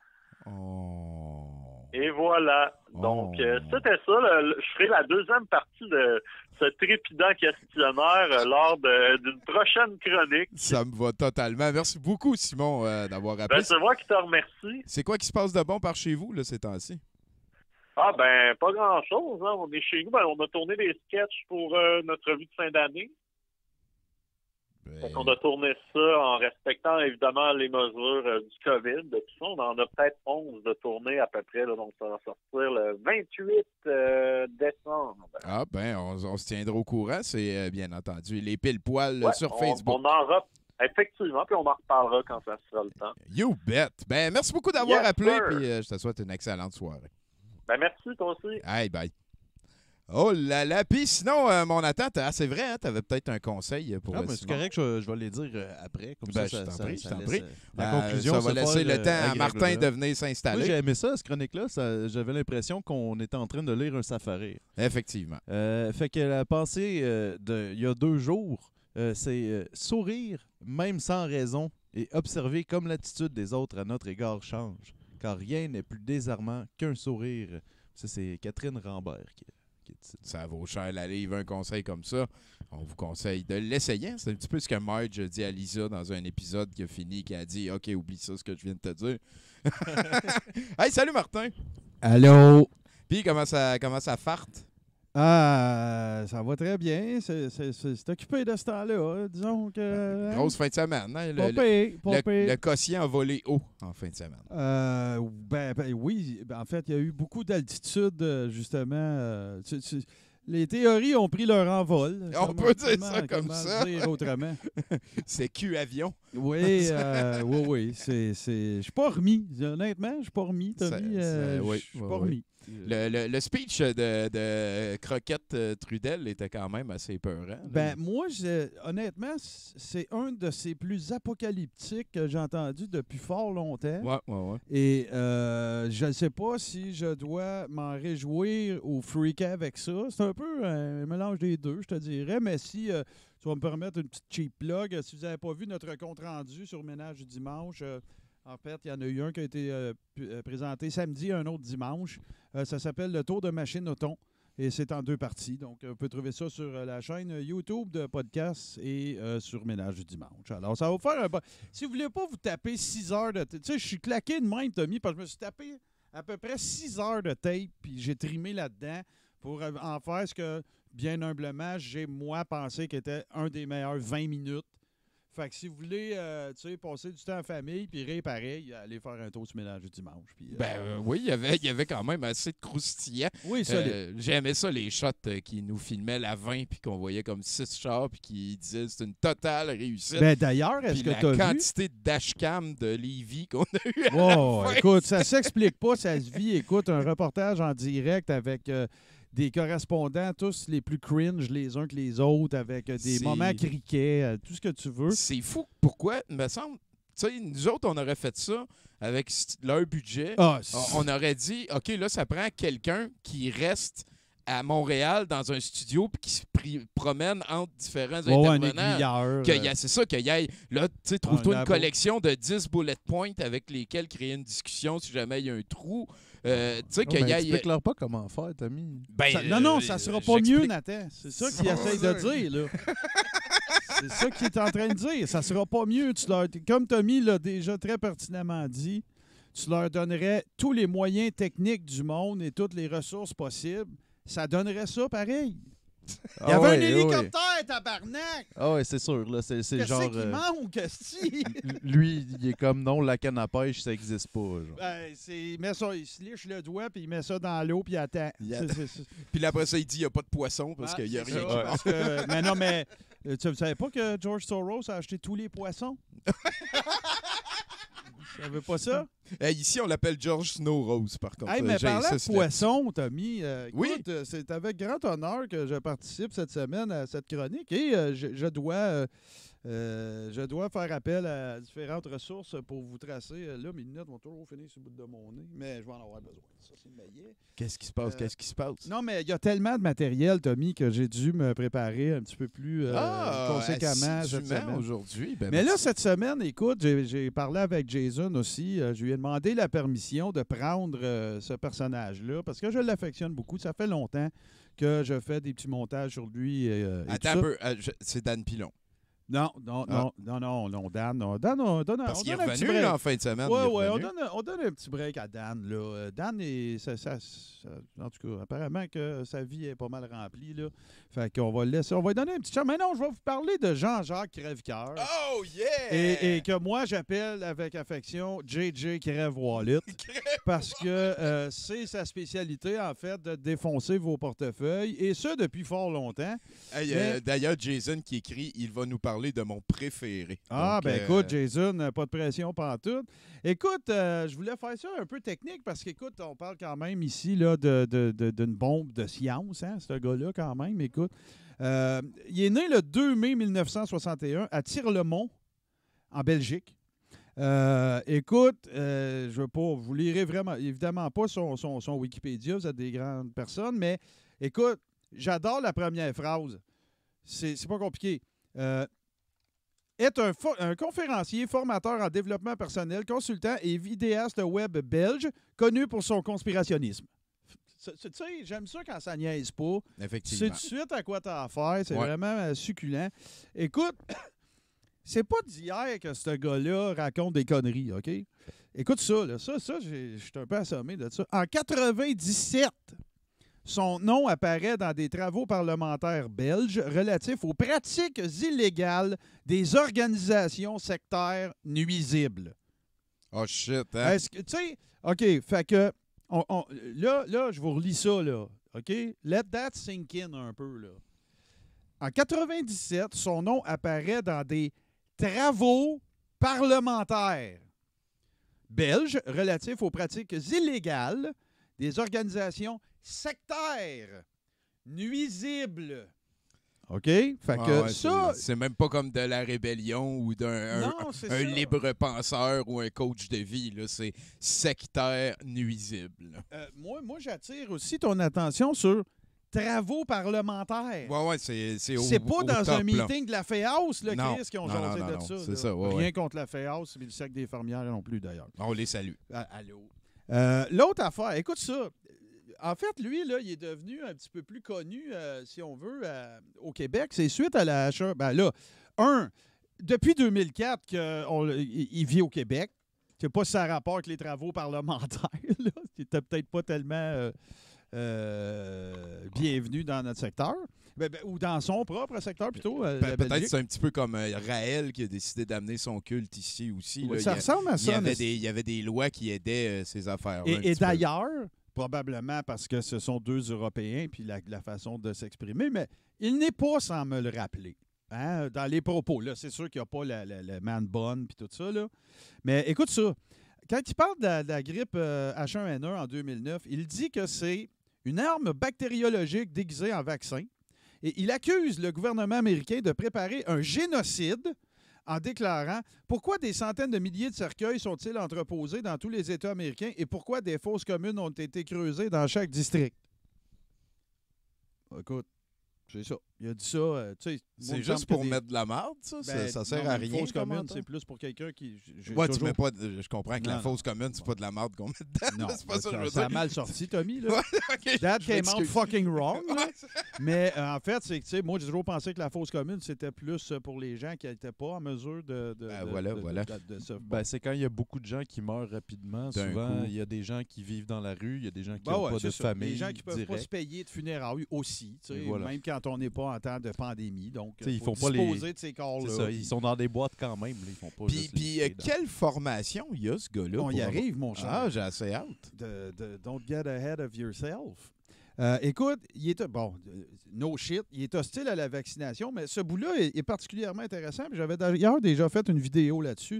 Oh. Et voilà. Donc, c'était ça. Je ferai la 2e partie de ce trépidant questionnaire lors d'une prochaine chronique. Ça me va totalement. Merci beaucoup, Simon, d'avoir appelé. Ben, c'est moi qui te remercie. C'est quoi qui se passe de bon par chez vous, là, ces temps-ci? Ah, ben, pas grand-chose. Hein. On est chez nous. Ben, on a tourné des sketchs pour notre revue de fin d'année. On a tourné ça en respectant évidemment les mesures du COVID. De tout ça, on en a peut-être 11 de tournées à peu près, là, donc ça va sortir le 28 décembre. Ah ben, on se tiendra au courant, c'est bien entendu. Les pile-poils sur Facebook. On en effectivement, puis on en reparlera quand ça sera le temps. You bet! Ben, merci beaucoup d'avoir appelé, puis je te souhaite une excellente soirée. Ben merci, toi aussi. Hey, bye. Oh là là, puis sinon, mon attente, c'est vrai, hein, tu avais peut-être un conseil pour mais c'est correct, je vais les dire après. Comme ben, ça, je t'en laisse, prie. La conclusion, ça va laisser le temps à Martin de venir Moi, s'installer. j'ai aimé ça, cette chronique-là. J'avais l'impression qu'on était en train de lire un Safari. Effectivement. Fait que la pensée il y a 2 jours, c'est sourire, même sans raison, et observer comme l'attitude des autres à notre égard change. Car rien n'est plus désarmant qu'un sourire. Ça, c'est Catherine Rambert qui Ça vaut cher la livre, un conseil comme ça. On vous conseille de l'essayer. C'est un petit peu ce que Marge dit à Lisa dans un épisode qui a fini, qui a dit « OK, oublie ça, ce que je viens de te dire. » Hey, salut Martin! Allô? Puis, comment ça farte? Ah, ça va très bien. C'est occupé de ce temps-là. Disons que. Grosse fin de semaine. Hein? Le quotient a volé haut en fin de semaine. Oui. En fait, il y a eu beaucoup d'altitude, justement. Les théories ont pris leur envol. On peut dire ça comme comment ça. dire autrement? C'est Q-Avion. Oui, oui. Je suis pas remis. Honnêtement, je suis pas remis, Tommy. Oui, Je suis pas remis. Le speech de Croquette Trudel était quand même assez épeurant. Ben, moi, honnêtement, c'est un de ces plus apocalyptiques que j'ai entendu depuis fort longtemps. Ouais. Et je ne sais pas si je dois m'en réjouir ou freaker avec ça. C'est un peu un mélange des deux, je te dirais. Mais si tu vas me permettre une petite cheap plug, si vous n'avez pas vu notre compte-rendu sur Ménage du dimanche, en fait, il y en a eu un qui a été présenté samedi, un autre dimanche. Ça s'appelle Le Tour de machine au thon. Et c'est en 2 parties. Donc, vous pouvez trouver ça sur la chaîne YouTube de podcast et sur Ménage du dimanche. Alors, ça va vous faire un bon... Si vous ne voulez pas vous taper 6 heures de... Tu sais, je suis claqué de même, Tommy, parce que je me suis tapé à peu près 6 heures de tape, puis j'ai trimé là-dedans pour en faire ce que, bien humblement, j'ai, moi, pensé qu'était un des meilleurs 20 minutes. Fait que si vous voulez passer du temps en famille puis rire pareil, allez faire un tour sur Ménage du dimanche. Puis, oui, il y avait quand même assez de croustillant. Oui, solide. J'aimais ça, les shots qui nous filmaient la 20 puis qu'on voyait comme 6 chars puis qui disaient c'est une totale réussite. Ben, d'ailleurs, est-ce que tu as vu... la quantité de dashcam de Lévis qu'on a eu à la fin. Écoute, ça s'explique pas, ça se vit. Écoute, un reportage en direct avec... des correspondants, tous les plus cringe les uns que les autres, avec des moments criquets, tout ce que tu veux. C'est fou. Pourquoi? Il me semble, tu sais, nous autres, on aurait fait ça avec leur budget. On aurait dit, OK, là, ça prend quelqu'un qui reste à Montréal dans un studio puis qui se promène entre différents intervenants. C'est ça, qu'il y ait, là, tu sais, trouve-toi une collection de 10 bullet points avec lesquels créer une discussion si jamais il y a un trou. Tu sais, qu'il y ait... Explique-leur pas comment faire, Tommy. Non, ça sera pas mieux, Nathan. C'est ça qu'il essaye de dire, là. C'est ça qu'il est en train de dire. Ça sera pas mieux. Comme Tommy l'a déjà très pertinemment dit, tu leur donnerais tous les moyens techniques du monde et toutes les ressources possibles. Ça donnerait ça pareil. Il y avait un hélicoptère, tabarnak! Ah ouais, c'est sûr. Là, c'est genre... Qu'est-ce qu'il manque, esti? Lui, il est comme non, la canne à pêche, ça n'existe pas. Genre. Il se liche le doigt, puis il met ça dans l'eau, puis il attend. Puis après ça, il dit il n'y a pas de poisson parce qu'il n'y a rien. Mais non, mais tu ne savais pas que George Soros a acheté tous les poissons? Tu savais pas ça? Ici, on l'appelle George Snow Rose, par contre. Mais parlant de poisson, Tommy, oui? Écoute, c'est avec grand honneur que je participe cette semaine à cette chronique et je dois faire appel à différentes ressources pour vous tracer. Là, mes lunettes vont toujours finir sur le bout de mon nez, mais je vais en avoir besoin. Ça, c'est le meilleur. Qu'est-ce qui se passe? Non, mais il y a tellement de matériel, Tommy, que j'ai dû me préparer un petit peu plus conséquemment cette semaine. Aujourd'hui. Mais là, cette semaine, écoute, j'ai parlé avec Jason aussi. Je lui ai demandé la permission de prendre ce personnage-là parce que je l'affectionne beaucoup. Ça fait longtemps que je fais des petits montages sur lui. Attends un peu. C'est Dan Pilon. Non, Dan. Parce qu'il est revenu en fin de semaine. Oui, on donne un petit break à Dan. Là. Dan, en tout cas, apparemment que sa vie est pas mal remplie. Là. Fait qu'on va le laisser. On va lui donner un petit chat. Mais non, je vais vous parler de Jean-Jacques Crèvecoeur. Oh, yeah! Et que moi, j'appelle avec affection JJ Crève-Wallet. Parce que c'est sa spécialité, en fait, de défoncer vos portefeuilles. Et ça, depuis fort longtemps. D'ailleurs, Jason qui écrit, il va nous parler de mon préféré. Écoute, Jason, pas de pression pantoute. Écoute, je voulais faire ça un peu technique parce qu'écoute, on parle quand même ici là, d'une bombe de science, hein, ce gars-là, quand même. Écoute, il est né le 2 mai 1961 à Tirlemont, en Belgique. Écoute, je veux pas, vous lirez vraiment, évidemment pas son Wikipédia, vous êtes des grandes personnes, mais écoute, j'adore la première phrase. C'est pas compliqué. Est un conférencier, formateur en développement personnel, consultant et vidéaste web belge, connu pour son conspirationnisme. Tu sais, j'aime ça quand ça niaise pas. Effectivement. Tu sais tout de suite à quoi tu as affaire. C'est vraiment succulent. Écoute, c'est pas d'hier que ce gars-là raconte des conneries, OK? Écoute ça, là. Ça, je suis un peu assommé de ça. En 97, son nom apparaît dans des travaux parlementaires belges relatifs aux pratiques illégales des organisations sectaires nuisibles. Oh shit, hein? Est-ce que, tu sais, OK, fait que, là, je vous relis ça, là. OK? Let that sink in un peu, là. En 97, son nom apparaît dans des travaux parlementaires belges relatifs aux pratiques illégales des organisations sectaires nuisibles. OK? Fait que ouais, ça... c'est même pas comme de la rébellion ou d'un Non, c'est ça. libre penseur ou un coach de vie. Là. C'est sectaire nuisible. Moi, j'attire aussi ton attention sur travaux parlementaires. Ouais, c'est pas dans top, un là. meeting de la FEHAUS, là, Non. Chris, qui ont Non, jasé non, de non, ça. c'est là. ça, ouais, Rien ouais. contre la FEHAUS, mais le cercle des fermières non plus, d'ailleurs. On les salue. Allô. L'autre affaire, écoute ça. En fait, lui, là, il est devenu un petit peu plus connu, si on veut, au Québec. C'est suite à la... Ben là, depuis 2004 qu'il vit au Québec. Je ne sais pas si ça a rapport avec les travaux parlementaires. Là. Il n'était peut-être pas tellement bienvenu dans notre secteur. Ou dans son propre secteur, plutôt. Peut-être que c'est un petit peu comme Raël qui a décidé d'amener son culte ici aussi. Oui, là. ça ressemble à ça. Il y avait des lois qui aidaient ces affaires-là. Et d'ailleurs, probablement parce que ce sont deux Européens, puis la façon de s'exprimer, mais il n'est pas sans me le rappeler. Hein, dans les propos. Là, c'est sûr qu'il n'y a pas le man bun puis tout ça. Là. Mais écoute ça. Quand il parle de la grippe H1N1 en 2009, il dit que c'est une arme bactériologique déguisée en vaccin. Et il accuse le gouvernement américain de préparer un génocide en déclarant « Pourquoi des centaines de milliers de cercueils sont-ils entreposés dans tous les États américains et pourquoi des fosses communes ont été creusées dans chaque district? » Écoute, c'est ça. Il a dit ça. C'est juste pour mettre de la marde, ça? Ça sert à rien. Une fosse commune, c'est plus pour quelqu'un qui... Ouais, tu mets pas... Je comprends que la fosse commune, c'est pas de la marde qu'on met dedans. Non, c'est pas ça que je veux ça a dire. mal sorti, Tommy. Là. Ouais, okay, That je came out m'excuse. fucking wrong. Là. Ouais. Mais en fait, c'est que, tu sais, moi, j'ai toujours pensé que la fosse commune, c'était plus pour les gens qui n'étaient pas en mesure de se... Ben, c'est quand il y a beaucoup de gens qui meurent rapidement. D'un Souvent, coup. il y a des gens qui vivent dans la rue, il y a des gens qui Ben n'ont ouais, pas c'est de ça. famille. Les gens qui ne peuvent pas direct. se payer de funérailles aussi, tu sais, Voilà. même quand on n'est pas en temps de pandémie. Donc, T'sais, il ils faut font pas disposer de ces C'est corps-là. ça, ils sont dans des boîtes quand même. Là, ils font pas juste Puis les jeter dans- quelle formation il y a, ce gars-là? On y pour arrive, mon cher. Ah, j'ai assez hâte. Don't get ahead of yourself. Écoute, il est no shit, il est hostile à la vaccination, mais ce bout-là est particulièrement intéressant. Puis j'avais d'ailleurs déjà fait une vidéo là-dessus.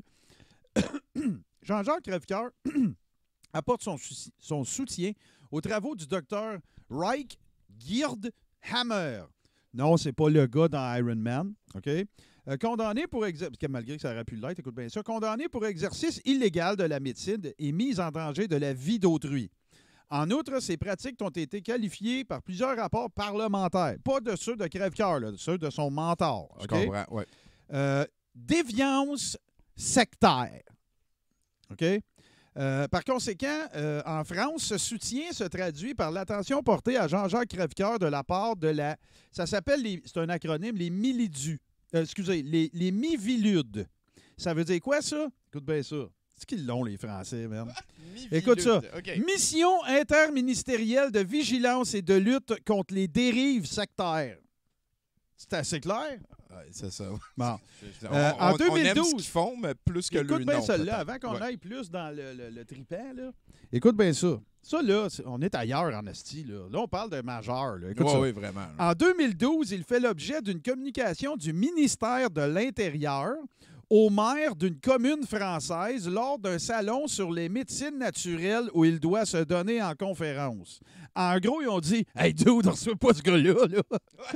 Jean-Jacques Crèvecoeur apporte son soutien aux travaux du docteur Reich Girdhammer. Non, c'est pas le gars dans Iron Man, OK? Condamné pour malgré que ça aurait pu l'être, écoute bien ça, condamné pour exercice illégal de la médecine et mise en danger de la vie d'autrui. En outre, ces pratiques ont été qualifiées par plusieurs rapports parlementaires, pas de ceux de Crèvecoeur, là, ceux de son mentor. Je OK? comprends, ouais. Déviance sectaire. OK? Par conséquent, en France, ce soutien se traduit par l'attention portée à Jean-Jacques Crèvecoeur de la part de la... Ça s'appelle, c'est un acronyme, les Milidus. Les Miviludes. Ça veut dire quoi, ça? Écoute bien ça. C'est qu'ils l'ont, les Français, même. Écoute ça. Okay. Mission interministérielle de vigilance et de lutte contre les dérives sectaires. C'est assez clair? Ouais, c'est ça. Bon. On en 2012, aime ce qu'ils font, mais plus que le écoute bien nom. celle-là, peut-être. avant qu'on Ouais. aille plus dans le tripant, là. Écoute bien ça. Ça, là, on est ailleurs en esti, là. Là, on parle de majeur, là. Écoute ça. Oui, vraiment. En 2012, il fait l'objet d'une communication du ministère de l'Intérieur au maire d'une commune française lors d'un salon sur les médecines naturelles où il doit se donner en conférence. En gros, ils ont dit « Hey, dude, on reçoit pas ce gars-là, là. »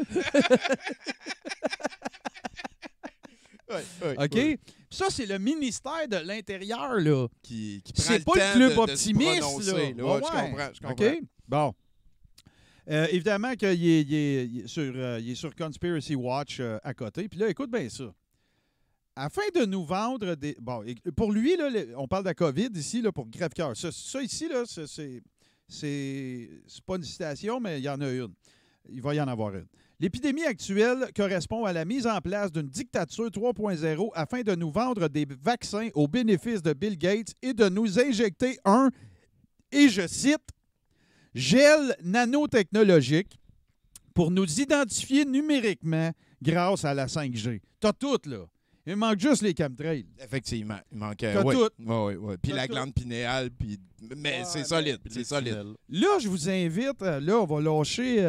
OK? Puis ça, c'est le ministère de l'Intérieur, là. Qui prend C'est le pas temps le club de se optimiste, prononcer, là. là. Ouais, Je comprends. OK? Bon. Évidemment qu'il est sur Conspiracy Watch à côté. Puis là, écoute bien ça. Afin de nous vendre des... Bon, pour lui, là, on parle de la COVID ici, là, pour Crèvecoeur. Ça ici, là, c'est pas une citation, mais il y en a une. Il va y en avoir une. L'épidémie actuelle correspond à la mise en place d'une dictature 3.0 afin de nous vendre des vaccins au bénéfice de Bill Gates et de nous injecter et je cite, gel nanotechnologique pour nous identifier numériquement grâce à la 5G. T'as tout, là. Il manque juste les chemtrails. Effectivement. Il manque. T'as Ouais. tout. Ouais, ouais. Puis T'as la tout. glande pinéale. Puis... Mais Ouais, c'est solide. Puis C'est les solide. tunnels. Là, je vous invite. Là, on va lâcher.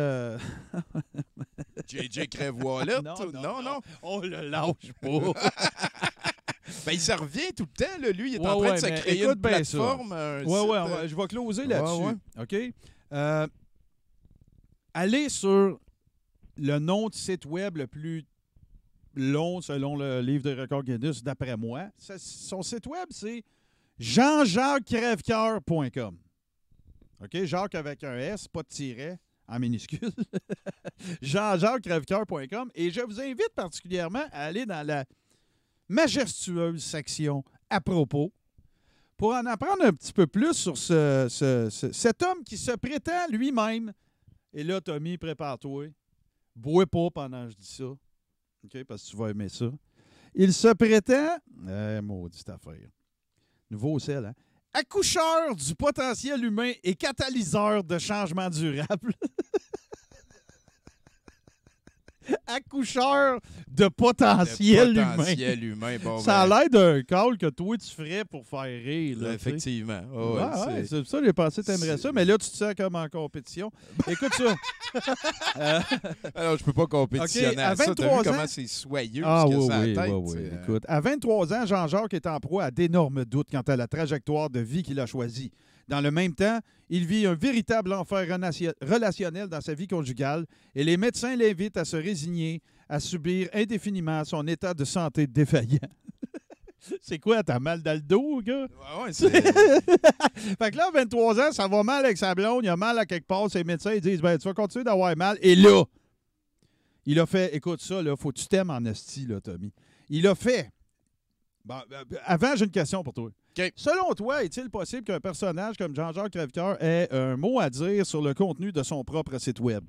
JJ Crève-Wallet. Non. On le lâche pas. Ben, il se revient tout le temps. Là. Lui, il est Ouais, en train ouais, de se mais créer écoute une bien ça. plateforme. un Ouais, site, je vais closer Ouais, là-dessus. OK? Allez sur le nom de site web le plus long selon le livre de records Guinness, d'après moi. Son site web, c'est jean-jacques-crèvecoeur.com. OK? Jacques avec un S, pas de tiret, en minuscule. jean-jacques-crèvecoeur.com. Et je vous invite particulièrement à aller dans la majestueuse section à propos pour en apprendre un petit peu plus sur cet homme qui se prétend lui-même. Et là, Tommy, prépare-toi. Bois pas pendant que je dis ça. OK? Parce que tu vas aimer ça. Il se prétend... maudite affaire. Nouveau sel, hein? Accoucheur du potentiel humain et catalyseur de changement durable. Accoucheur de potentiel humain. Potentiel humain. Bon, Ça a ben, l'air d'un call que toi, tu ferais pour faire rire. Là, tu sais. effectivement. Oh, Ouais, ouais, ouais, c'est ça, j'ai pensé que t'aimerais ça, mais là, tu te sens comme en compétition. Écoute ça. Alors, je peux pas compétitionner OK, à à ça. T'as 23 vu comment ans- c'est soyeux Ah ce que oui, ça a oui, la tête, oui, oui. tu sais, Écoute, à 23 ans, Jean-Jacques est en proie à d'énormes doutes quant à la trajectoire de vie qu'il a choisie. Dans le même temps, il vit un véritable enfer relationnel dans sa vie conjugale et les médecins l'invitent à se résigner à subir indéfiniment son état de santé défaillant. C'est quoi, t'as mal dans le dos, gars? Ouais, ouais, c'est... Fait que là, à 23 ans, ça va mal avec sa blonde, il a mal à quelque part, ses médecins ils disent, ben, tu vas continuer d'avoir mal. Et là, il a fait, écoute ça, là, faut que tu t'aimes en esti, là, Tommy. Il a fait. Bon, avant, j'ai une question pour toi. OK. Selon toi, est-il possible qu'un personnage comme Jean-Jacques Crèvecoeur ait un mot à dire sur le contenu de son propre site web?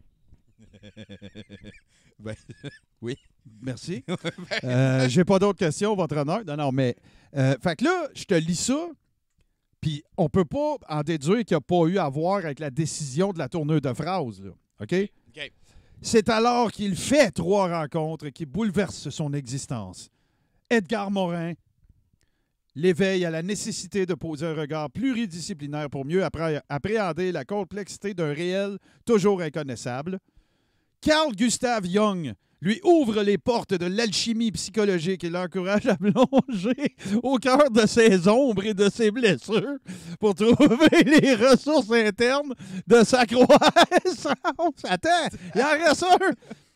Ben, oui. Merci. J'ai pas d'autres questions, votre honneur. Non, mais. Fait que là, je te lis ça, puis on peut pas en déduire qu'il n'y a pas eu à voir avec la décision de la tournure de phrase, là. OK? OK. C'est alors qu'il fait 3 rencontres qui bouleversent son existence. Edgar Morin l'éveille à la nécessité de poser un regard pluridisciplinaire pour mieux appréhender la complexité d'un réel toujours inconnaissable. Carl Gustav Jung lui ouvre les portes de l'alchimie psychologique et l'encourage à plonger au cœur de ses ombres et de ses blessures pour trouver les ressources internes de sa croissance. Attends, il en reste un.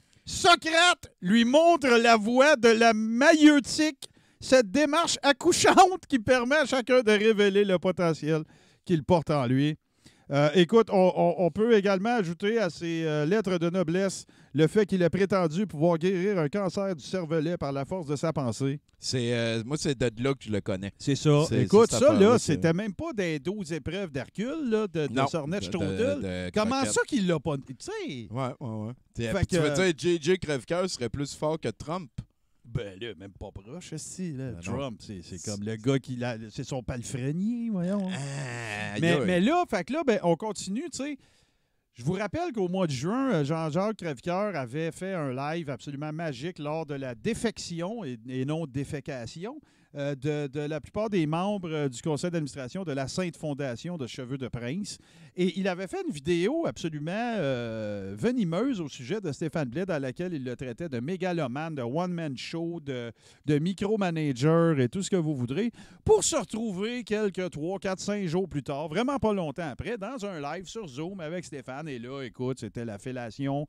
Socrate lui montre la voie de la maïeutique, cette démarche accouchante qui permet à chacun de révéler le potentiel qu'il porte en lui. Écoute, on peut également ajouter à ses lettres de noblesse le fait qu'il a prétendu pouvoir guérir un cancer du cervelet par la force de sa pensée. Moi, c'est de là que je le connais. C'est ça. C'est Écoute, cette ça, affaire-là là, que- c'était même pas des 12 épreuves d'Hercule, là, de Non, Sornette de Strudel. Comment croquettes. ça qu'il l'a pas... Tu sais... Ouais, ouais, ouais. Fait Tu veux que- dire JJ Crèvecoeur serait plus fort que Trump? Ben là, même pas proche, si, là. Ben non. Trump, c'est comme le gars qui... C'est son palefrenier, voyons. Ah, Mais là, fait que là, ben, on continue, tu sais. Je vous rappelle qu'au mois de juin, Jean-Jacques Crèvecoeur avait fait un live absolument magique lors de la défection et non défécation de la plupart des membres du conseil d'administration de la Sainte Fondation de Cheveux de Prince. Et il avait fait une vidéo absolument venimeuse au sujet de Stéphane Blais dans laquelle il le traitait de mégalomane, de one-man show, de micromanager et tout ce que vous voudrez, pour se retrouver quelques 3, 4, 5 jours plus tard, vraiment pas longtemps après, dans un live sur Zoom avec Stéphane. Et là, écoute, c'était la fellation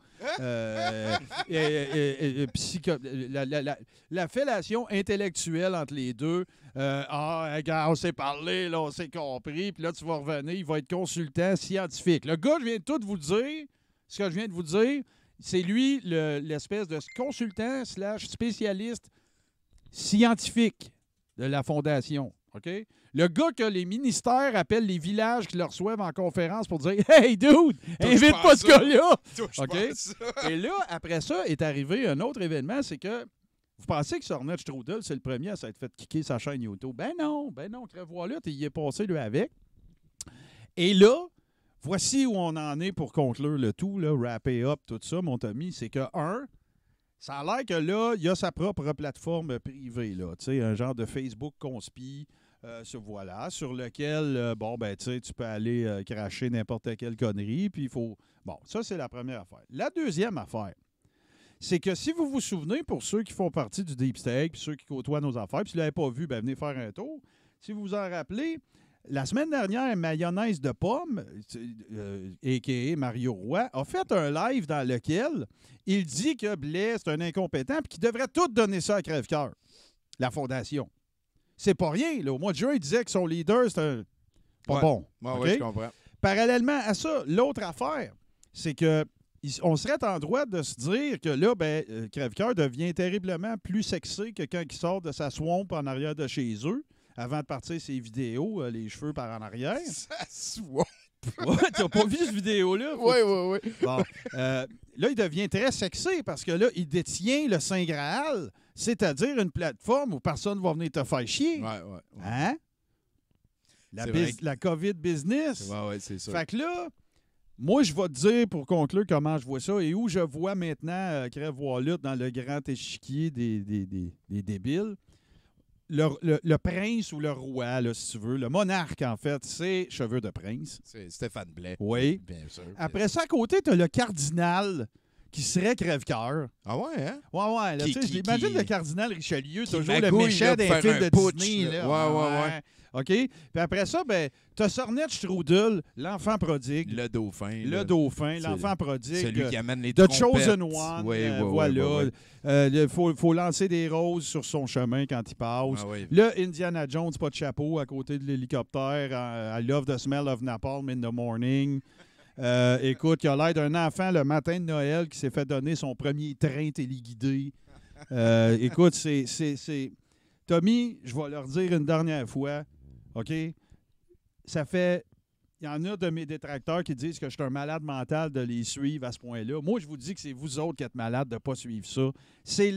la fellation intellectuelle entre les deux. Regarde, on s'est parlé, là, on s'est compris, puis là, tu vas revenir, il va être consultant scientifique. Le gars, je viens de tout vous dire, ce que je viens de vous dire, c'est lui l'espèce de consultant / spécialiste scientifique de la Fondation. OK? Le gars que les ministères appellent les villages qui le reçoivent en conférence pour dire « Hey, dude, invite pas ce gars-là! » OK? Et là, après ça, est arrivé un autre événement, c'est que vous pensez que Sornette Strudel, c'est le premier à s'être fait kicker sa chaîne YouTube. Ben non, Crève-Wallet, il est passé, lui, avec. Et là, voici où on en est pour conclure le tout, là, wrapper up, tout ça, mon Tommy, c'est que, Ça a l'air que là, il a sa propre plateforme privée, là, un genre de Facebook conspi, voilà, sur lequel, tu peux aller cracher n'importe quelle connerie, puis il faut... Bon, ça, c'est la première affaire. La deuxième affaire, c'est que si vous vous souvenez, pour ceux qui font partie du Deep State, puis ceux qui côtoient nos affaires, puis si vous ne l'avez pas vu, venez faire un tour. Si vous vous en rappelez, la semaine dernière, Mayonnaise de pomme, a.k.a. Mario Roy, a fait un live dans lequel il dit que Blais, c'est un incompétent et qu'il devrait tout donner ça à Crève-Cœur, la fondation. C'est pas rien. Là. Au mois de juin, il disait que son leader, c'est un... pas bon. Oui, je comprends. Parallèlement à ça, l'autre affaire, c'est que on serait en droit de se dire que là, Crève-Cœur devient terriblement plus sexy que quand il sort de sa swamp en arrière de chez eux, avant de partir ses vidéos, les cheveux par en arrière. Sa swamp! Ouais, t'as pas vu cette vidéo-là? Oui. Bon, là, il devient très sexy parce que là, il détient le Saint Graal, c'est-à-dire une plateforme où personne ne va venir te faire chier. Ouais. Hein? La COVID business. Oui, c'est ça. Fait que là, moi, je vais te dire pour conclure comment je vois ça et où je vois maintenant Crève-Wallet dans le grand échiquier des débiles. Le prince ou le roi, là, si tu veux, le monarque, en fait, c'est Cheveux de Prince. C'est Stéphane Blais. Oui. Bien sûr. Après ça, à côté, tu as le cardinal qui serait Crève-Cœur. Ah ouais, hein? Ouais. Là, j'imagine le cardinal Richelieu, toujours le magouille, méchant là, d'un pour film faire de un putsch, Disney. là. Là. Ouais. OK? Puis après ça, tu as Sornette Strudel, l'enfant prodigue. Le dauphin. Le dauphin, l'enfant prodigue. Celui qui amène les The trompettes. Chosen One. Voilà. Ouais. Il faut lancer des roses sur son chemin quand il passe. Ah ouais. Là, Indiana Jones, pas de chapeau, à côté de l'hélicoptère. I love the smell of napalm in the morning. Écoute, il a l'air d'un enfant le matin de Noël qui s'est fait donner son premier train téléguidé. Écoute, c'est... Tommy, je vais leur dire une dernière fois, OK? Ça fait... Il y en a de mes détracteurs qui disent que je suis un malade mental de les suivre à ce point-là. Moi, je vous dis que c'est vous autres qui êtes malades de ne pas suivre ça. C'est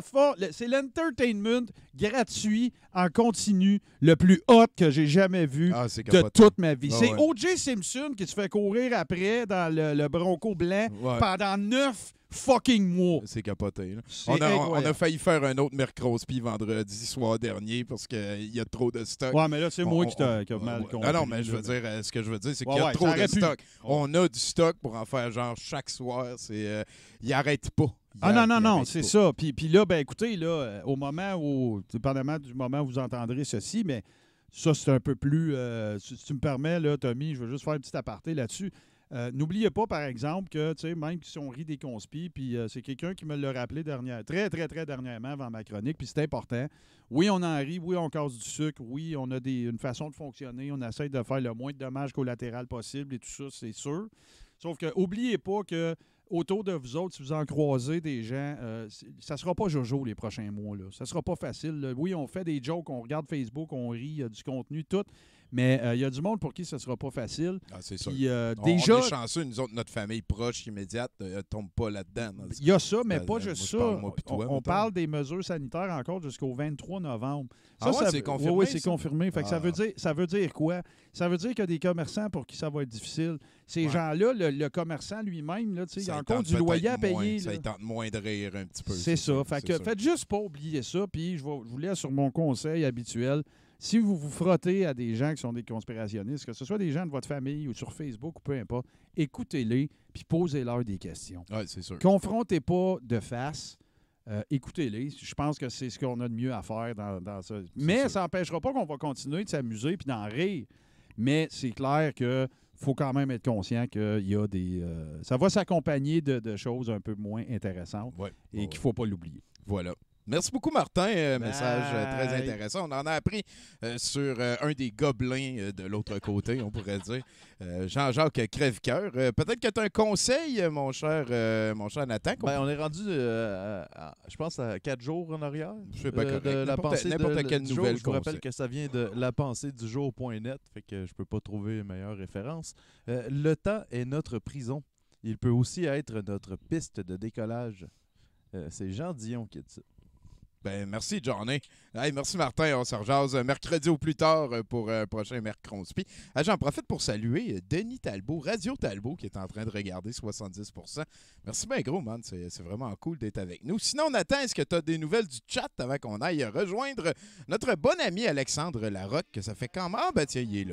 l'entertainment gratuit en continu le plus hot que j'ai jamais vu de toute ma vie. C'est O.J. Simpson qui se fait courir après dans le Bronco blanc pendant 9 fucking mois. C'est capoté. Là. On a failli faire un autre Mercrospi vendredi soir dernier parce qu'il y a trop de stock. Ouais, mais là, c'est moi qui a mal compris. Non, mais je veux dire, ce que je veux dire, c'est qu'il y a trop de stock. On a du stock pour en faire genre chaque soir. Il n'arrête pas. Non, c'est ça. Puis là, écoutez, là, au moment où, dépendamment du moment où vous entendrez ceci, mais ça, c'est un peu plus... si tu me permets, là, Tommy, je veux juste faire un petit aparté là-dessus. N'oubliez pas, par exemple, que, tu sais, même si on rit des conspis, puis c'est quelqu'un qui me l'a rappelé très dernièrement avant ma chronique, puis c'est important. Oui, on en rit, oui, on casse du sucre, oui, on a une façon de fonctionner, on essaie de faire le moins de dommages collatéral possible et tout ça, c'est sûr. Sauf que, n'oubliez pas que autour de vous autres, si vous en croisez des gens, ça ne sera pas jojo les prochains mois. Là. Ça ne sera pas facile. Là. Oui, on fait des jokes, on regarde Facebook, on rit, il y a du contenu, tout. Mais il y a du monde pour qui ce ne sera pas facile. Ah, c'est sûr. Puis, déjà, on est chanceux, nous autres, notre famille proche, immédiate, ne tombe pas là-dedans. Il y a ça, mais pas juste ça. On parle des mesures sanitaires encore jusqu'au 23 novembre. C'est confirmé? Oui, c'est confirmé. Fait que ça veut dire quoi? Ça veut dire qu'il y a des commerçants pour qui ça va être difficile. Ces gens-là, le commerçant lui-même, là, il y a encore du loyer à payer. Ça tente moins de rire un petit peu. C'est ça. Fait que faites juste pas oublier ça. Puis je vous laisse sur mon conseil habituel. Si vous vous frottez à des gens qui sont des conspirationnistes, que ce soit des gens de votre famille ou sur Facebook ou peu importe, écoutez-les puis posez-leur des questions. Oui, c'est sûr. Confrontez pas de face. Écoutez-les. Je pense que c'est ce qu'on a de mieux à faire dans ça. Mais ça n'empêchera pas qu'on va continuer de s'amuser puis d'en rire. Mais c'est clair que faut quand même être conscient qu'il y a des... ça va s'accompagner de choses un peu moins intéressantes et qu'il ne faut pas l'oublier. Voilà. Merci beaucoup, Martin. Message très intéressant. On en a appris sur un des gobelins de l'autre côté, on pourrait dire. Jean-Jacques Crève-Cœur. Peut-être que tu as un conseil, mon cher Nathan. On est rendu, je pense, à 4 jours en arrière. C'est pas correct. N'importe quelle nouvelle. Je vous rappelle que ça vient de lapenséedujour.net, fait que je peux pas trouver une meilleure référence. Le temps est notre prison. Il peut aussi être notre piste de décollage. C'est Jean Dion qui dit ça. Ben, merci, Johnny. Hey, merci, Martin. On se rejase mercredi au plus tard pour un prochain Mercronspi. J'en profite pour saluer Denis Talbot, Radio Talbot, qui est en train de regarder 70%. Merci bien gros, man. C'est vraiment cool d'être avec nous. Sinon, Nathan, est-ce que tu as des nouvelles du chat avant qu'on aille rejoindre notre bon ami Alexandre Larocque, que ça fait quand même... Ah, ben tiens, il est là.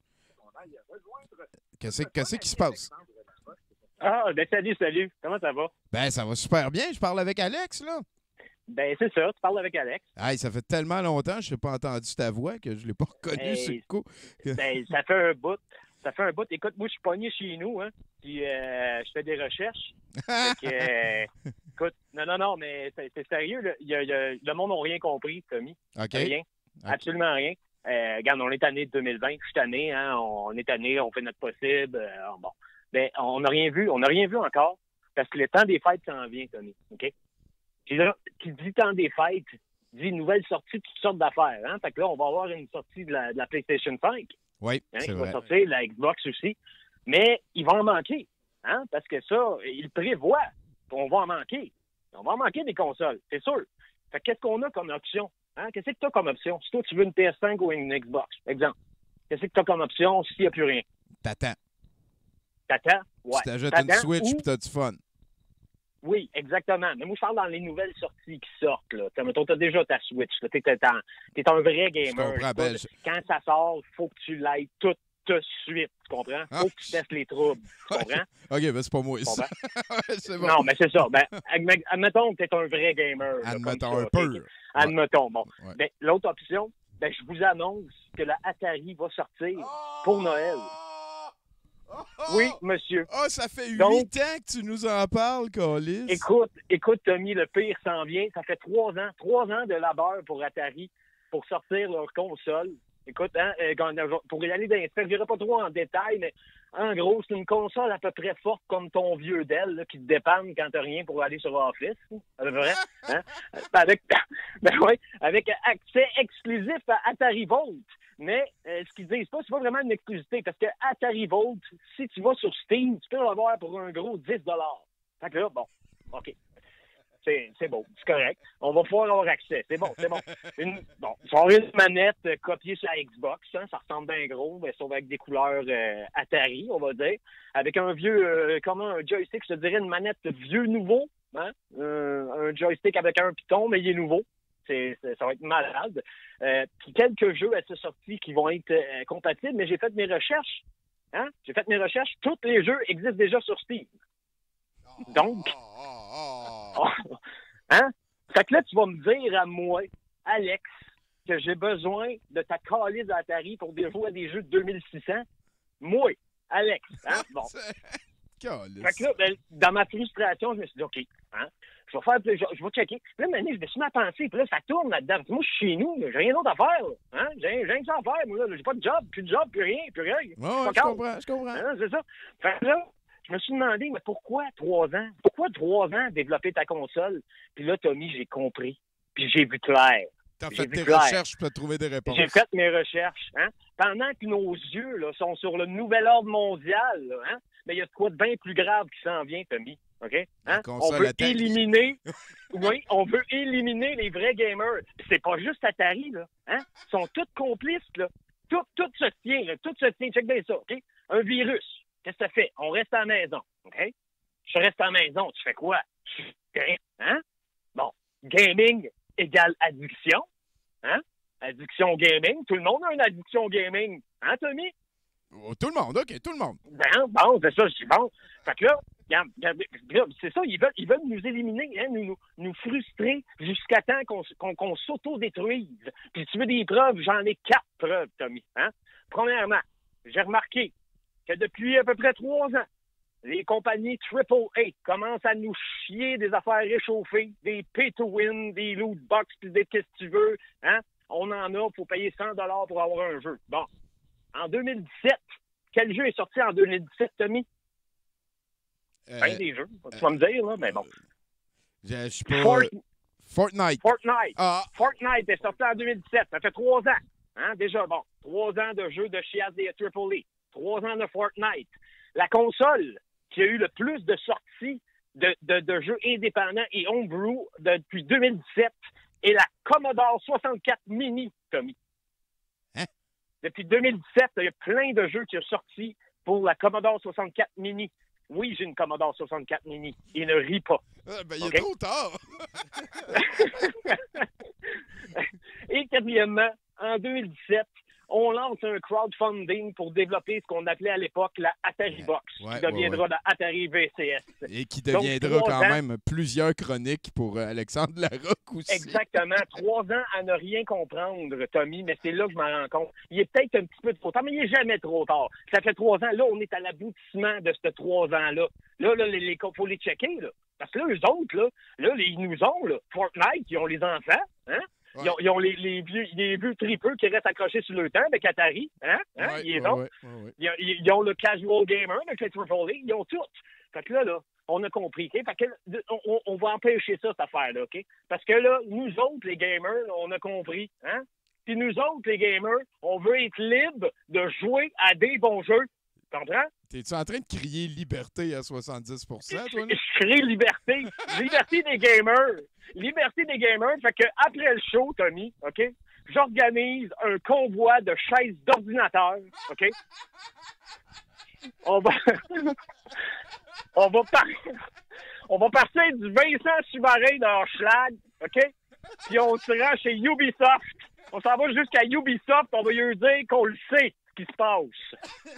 Qu'est-ce qui se passe? Ah, ben salut. Comment ça va? Ben, ça va super bien. Je parle avec Alex, là. Ben, c'est ça, tu parles avec Alex. Hey, ça fait tellement longtemps que je n'ai pas entendu ta voix que je ne l'ai pas reconnue sur le coup. Ben, ça fait un bout. Écoute, moi, je suis pogné chez nous, hein, puis je fais des recherches. Écoute, non, mais c'est sérieux, là. Le monde n'a rien compris, Tommy. OK. Rien. Okay. Absolument rien. Regarde, on est année 2020, je suis tanné, hein, on est tanné, on fait notre possible. Bon. Ben, on n'a rien vu encore, parce que le temps des fêtes s'en vient, Tommy, OK? Puis là, qui dit temps des fêtes, dit nouvelle sortie de toutes sortes d'affaires. Hein? Fait que là, on va avoir une sortie de la PlayStation 5. Oui, hein? c'est Il vrai. va sortir la Xbox aussi. Mais il va en manquer. Hein? Parce que ça, il prévoit qu'on va en manquer. On va en manquer des consoles, c'est sûr. Fait que qu'est-ce qu'on a comme option? Hein? Qu'est-ce que tu as comme option? Si toi, tu veux une PS5 ou une Xbox, exemple. Qu'est-ce que tu as comme option s'il n'y a plus rien? T'attends. Ouais. Tu t'ajoutes une Switch et tu as du fun. Oui, exactement. Mais moi, je parle dans les nouvelles sorties qui sortent. Là. Mettons, t'as déjà ta Switch. T'es un vrai gamer. Je comprends, ben, Quand ça sort, il faut que tu l'ailles tout de suite. Tu comprends? Faut que tu testes les troubles. Tu comprends? OK, ben c'est pas moi, ça. C'est bon. Non, mais c'est ça. Ben, admettons que t'es un vrai gamer. Admettons là, un peu. Okay? Admettons. Bon. Ouais. Ben, l'autre option, ben, je vous annonce que la Atari va sortir pour Noël. Oui, monsieur. Oh, ça fait 8 Donc, ans que tu nous en parles, Colis. Écoute, Tommy, le pire s'en vient. Ça fait 3 ans de labeur pour Atari pour sortir leur console. Écoute, hein, pour y aller dans les specs, je dirais pas trop en détail, mais en gros, c'est une console à peu près forte comme ton vieux Dell là, qui te dépanne quand t'as rien pour aller sur Office. C'est vrai? Hein? Avec accès exclusif à Atari Volt. Mais ce qu'ils disent pas, c'est pas vraiment une exclusivité, parce que Atari Volt, si tu vas sur Steam, tu peux l'avoir pour un gros 10 $. Fait que là, bon, OK. C'est beau, c'est correct. On va pouvoir avoir accès. C'est bon. Tu vas avoir une manette copiée sur la Xbox, hein, ça ressemble bien gros, mais sauf avec des couleurs Atari, on va dire. Avec un vieux, un joystick, je te dirais une manette vieux nouveau, hein? Un joystick avec un piton, mais il est nouveau. Ça va être malade. Puis quelques jeux à cette sortie qui vont être compatibles, mais j'ai fait mes recherches. Hein? Tous les jeux existent déjà sur Steam. Donc, hein? Fait que là, tu vas me dire à moi, Alex, que j'ai besoin de ta calice d'Atari pour jouer à des jeux de 2600. Moi, Alex, hein? Bon. Fait que là, ben, dans ma frustration, je me suis dit, OK, hein? Je vais checker. Puis là, maintenant, je me suis mis à penser. Puis là, ça tourne là-dedans. Moi, je suis chez nous. J'ai rien d'autre à faire. Hein? J'ai rien que ça à faire. Moi, là. J'ai pas de job, plus rien. Oh, je comprends. Hein, c'est ça. Fait que là, je me suis demandé, mais pourquoi 3 ans? Pourquoi 3 ans développer ta console? Puis là, Tommy, j'ai compris. Puis j'ai vu clair. T'as fait tes recherches pour trouver des réponses. J'ai fait mes recherches. Hein? Pendant que nos yeux là, sont sur le nouvel ordre mondial, là, hein? Mais il y a de quoi de bien plus grave qui s'en vient, Tommy. OK? Hein? On veut éliminer. Oui, on veut éliminer les vrais gamers. Puis c'est pas juste Atari, là. Hein? Ils sont tous complices, là. Tout se tient, là. Tout se tient. Check bien ça, OK? Un virus. Qu'est-ce que ça fait? On reste à la maison. OK? Je reste à la maison. Tu fais quoi? Hein? Bon. Gaming égale addiction. Hein? Addiction gaming. Tout le monde a une addiction gaming. Hein, Tommy? Oh, tout le monde, OK, tout le monde. Ben, bon, c'est ça, je dis bon. Fait que là, c'est ça, ils veulent nous éliminer, hein, nous frustrer jusqu'à temps qu'on s'auto-détruise. Puis tu veux des preuves, j'en ai 4 preuves, Tommy. Hein? Premièrement, j'ai remarqué que depuis à peu près 3 ans, les compagnies AAA commencent à nous chier des affaires réchauffées, des pay-to-win, des loot box, puis des qu'est-ce que tu veux. Hein? On en a, il faut payer 100 $ pour avoir un jeu. Bon. En 2017, quel jeu est sorti en 2017, Tommy? Des jeux, tu vas me dire, là, mais bon. Je suis pas... Fortnite. Fortnite est sorti en 2017. Ça fait 3 ans. Hein, déjà, bon. 3 ans de jeux de chiasse des AAA. 3 ans de Fortnite. La console qui a eu le plus de sorties de jeux indépendants et homebrew depuis 2017, est la Commodore 64 Mini, Tommy. Hein? Depuis 2017, il y a plein de jeux qui sont sortis pour la Commodore 64 Mini. Oui, j'ai une Commodore 64 Mini. Il ne rit pas. Il est trop tard. Et quatrièmement, en 2017, on lance un crowdfunding pour développer ce qu'on appelait à l'époque la Atari Box, qui deviendra la Atari VCS. Et qui deviendra donc, quand même plusieurs chroniques pour Alexandre Larocque aussi. Exactement. 3 ans à ne rien comprendre, Tommy, mais c'est là que je m'en rends compte. Il est peut-être un petit peu trop tard, mais il n'est jamais trop tard. Ça fait 3 ans. Là, on est à l'aboutissement de ces 3 ans-là. Là, il faut les checker, là. Parce que là, eux autres, ils nous ont, là. Fortnite, ils ont les enfants, hein? Ouais. Ils ont les vieux tripeux qui restent accrochés sur le temps avec Atari. Hein? Ouais, Ils ont le casual gamer avec le Triple-A. Ils ont tout. Fait que là, on a compris. Okay? Fait que on va empêcher ça, cette affaire-là. Okay? Parce que là, nous autres, les gamers, on a compris. Hein? Puis nous autres, les gamers, on veut être libres de jouer à des bons jeux. Tu comprends? T'es-tu en train de crier liberté à 70 toi? Je crie liberté. Liberté des gamers. Liberté des gamers. Fait que après le show, Tommy, OK, j'organise un convoi de chaises d'ordinateur, OK? On va partir du Vincent Sumarin dans Schlag, OK? Puis on se rend chez Ubisoft. On s'en va jusqu'à Ubisoft, on va lui dire qu'on le sait, ce qui se passe.